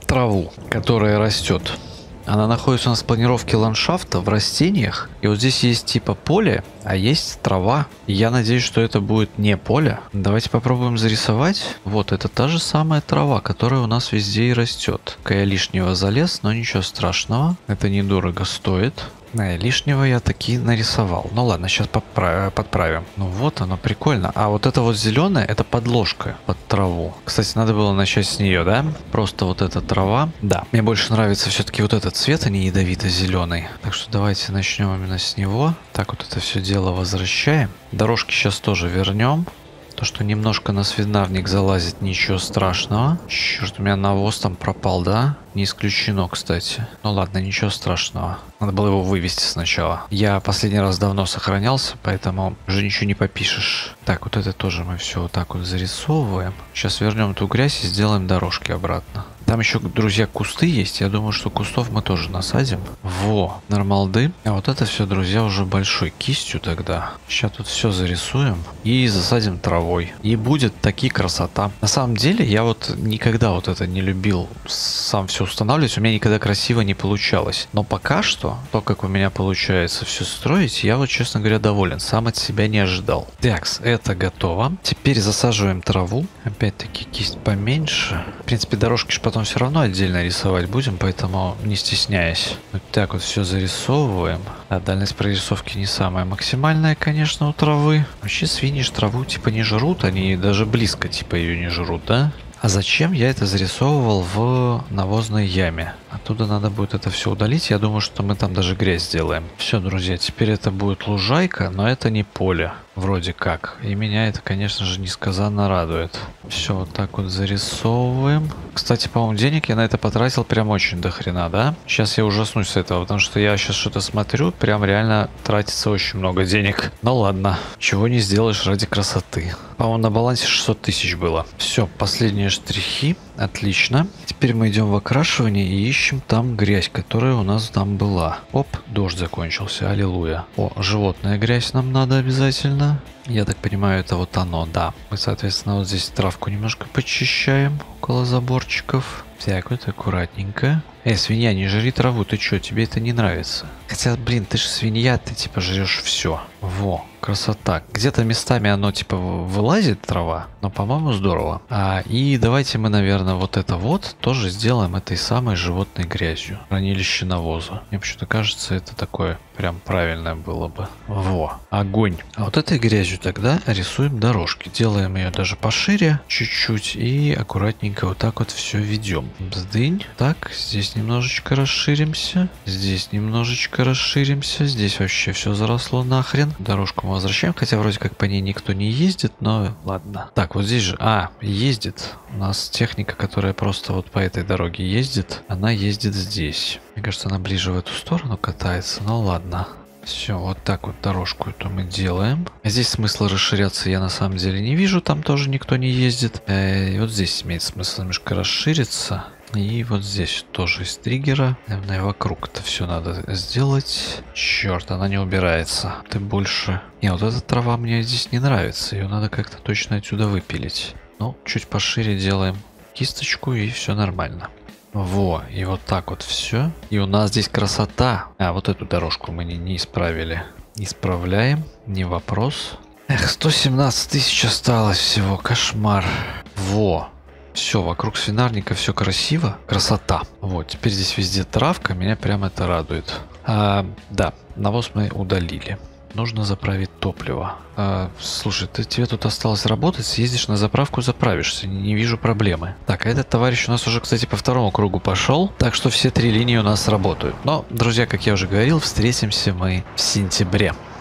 [SPEAKER 1] траву, которая растет. Она находится у нас в планировке ландшафта в растениях. И вот здесь есть типа поле, а есть трава. И я надеюсь, что это будет не поле. Давайте попробуем зарисовать. Вот, это та же самая трава, которая у нас везде и растет. Я лишнего залез, но ничего страшного. Это недорого стоит. А, лишнего я таки нарисовал. Ну ладно, сейчас подправим. Ну вот оно, прикольно. А вот это вот зеленое, это подложка под траву. Кстати, надо было начать с нее, да? Просто вот эта трава. Да, мне больше нравится все-таки вот этот цвет, а не ядовито-зеленый. Так что давайте начнем именно с него. Так, вот это все дело возвращаем. Дорожки сейчас тоже вернем. То, что немножко на свинарник залазит, ничего страшного. Черт, у меня навоз там пропал, да? Не исключено, кстати. Ну ладно, ничего страшного. Надо было его вывести сначала. Я последний раз давно сохранялся, поэтому уже ничего не попишешь. Так, вот это тоже мы все вот так вот зарисовываем. Сейчас вернем эту грязь и сделаем дорожки обратно. Там еще, друзья, кусты есть. Я думаю, что кустов мы тоже насадим. Во, нормалды. А вот это все, друзья, уже большой кистью тогда. Сейчас тут все зарисуем и засадим травой. И будет таки красота. На самом деле, я вот никогда вот это не любил сам все устанавливать. У меня никогда красиво не получалось. Но пока что, то, как у меня получается все строить, я вот, честно говоря, доволен. Сам от себя не ожидал. Так, это готово. Теперь засаживаем траву. Опять-таки кисть поменьше. В принципе, дорожки ж потом все равно отдельно рисовать будем, поэтому не стесняясь. Вот так вот все зарисовываем. А дальность прорисовки не самая максимальная, конечно, у травы. Вообще свиньи ж траву типа не жрут, они даже близко типа ее не жрут, да? А зачем я это зарисовывал в навозной яме? Оттуда надо будет это все удалить. Я думаю, что мы там даже грязь сделаем. Все, друзья, теперь это будет лужайка, но это не поле. Вроде как. И меня это, конечно же, несказанно радует. Все вот так вот зарисовываем. Кстати, по-моему, денег я на это потратил прям очень до хрена, да? Сейчас я ужаснусь с этого, потому что я сейчас что-то смотрю, прям реально тратится очень много денег. Ну ладно, чего не сделаешь ради красоты. По-моему, на балансе шестьсот тысяч было. Все, последние штрихи. Отлично. Теперь мы идем в окрашивание и ищем там грязь, которая у нас там была. Оп, дождь закончился, аллилуйя. О, животная грязь нам надо обязательно. Я так понимаю, это вот оно, да. Мы, соответственно, вот здесь травку немножко почищаем около заборчиков. Так, вот аккуратненько. Эй, свинья, не жри траву, ты чё, тебе это не нравится? Хотя, блин, ты же свинья, ты типа жрешь все. Во, красота. Где-то местами оно типа вылазит, трава, но, по-моему, здорово. А, и давайте мы, наверное, вот это вот тоже сделаем этой самой животной грязью. Хранилище навоза. Мне почему-то кажется, это такое прям правильное было бы. Во, огонь. А вот этой грязью тогда рисуем дорожки. Делаем ее даже пошире чуть-чуть и аккуратненько вот так вот все ведем. Бздынь. Так, здесь немножечко расширимся. Здесь немножечко расширимся. Здесь вообще все заросло нахрен. Дорожку мы возвращаем, хотя вроде как по ней никто не ездит, но ладно. Так, вот здесь же... А, ездит. У нас техника, которая просто вот по этой дороге ездит, она ездит здесь. Мне кажется, она ближе в эту сторону катается, но ладно. Все, вот так вот дорожку эту мы делаем. Здесь смысла расширяться я на самом деле не вижу, там тоже никто не ездит. И вот здесь имеет смысл немножко расшириться. И вот здесь тоже из триггера. Наверное, вокруг это все надо сделать. Черт, она не убирается. Ты больше... Не, вот эта трава мне здесь не нравится. Ее надо как-то точно отсюда выпилить. Ну, чуть пошире делаем кисточку, и все нормально. Во, и вот так вот все. И у нас здесь красота. А, вот эту дорожку мы не, не исправили. Исправляем, не вопрос. Эх, сто семнадцать тысяч осталось всего, кошмар. Во. Все, вокруг свинарника все красиво. Красота. Вот, теперь здесь везде травка, меня прям это радует. А, да, навоз мы удалили. Нужно заправить топливо. А, слушай, ты, тебе тут осталось работать, съездишь на заправку, заправишься. Не, не вижу проблемы. Так, а этот товарищ у нас уже, кстати, по второму кругу пошел. Так что все три линии у нас работают. Но, друзья, как я уже говорил, встретимся мы в сентябре.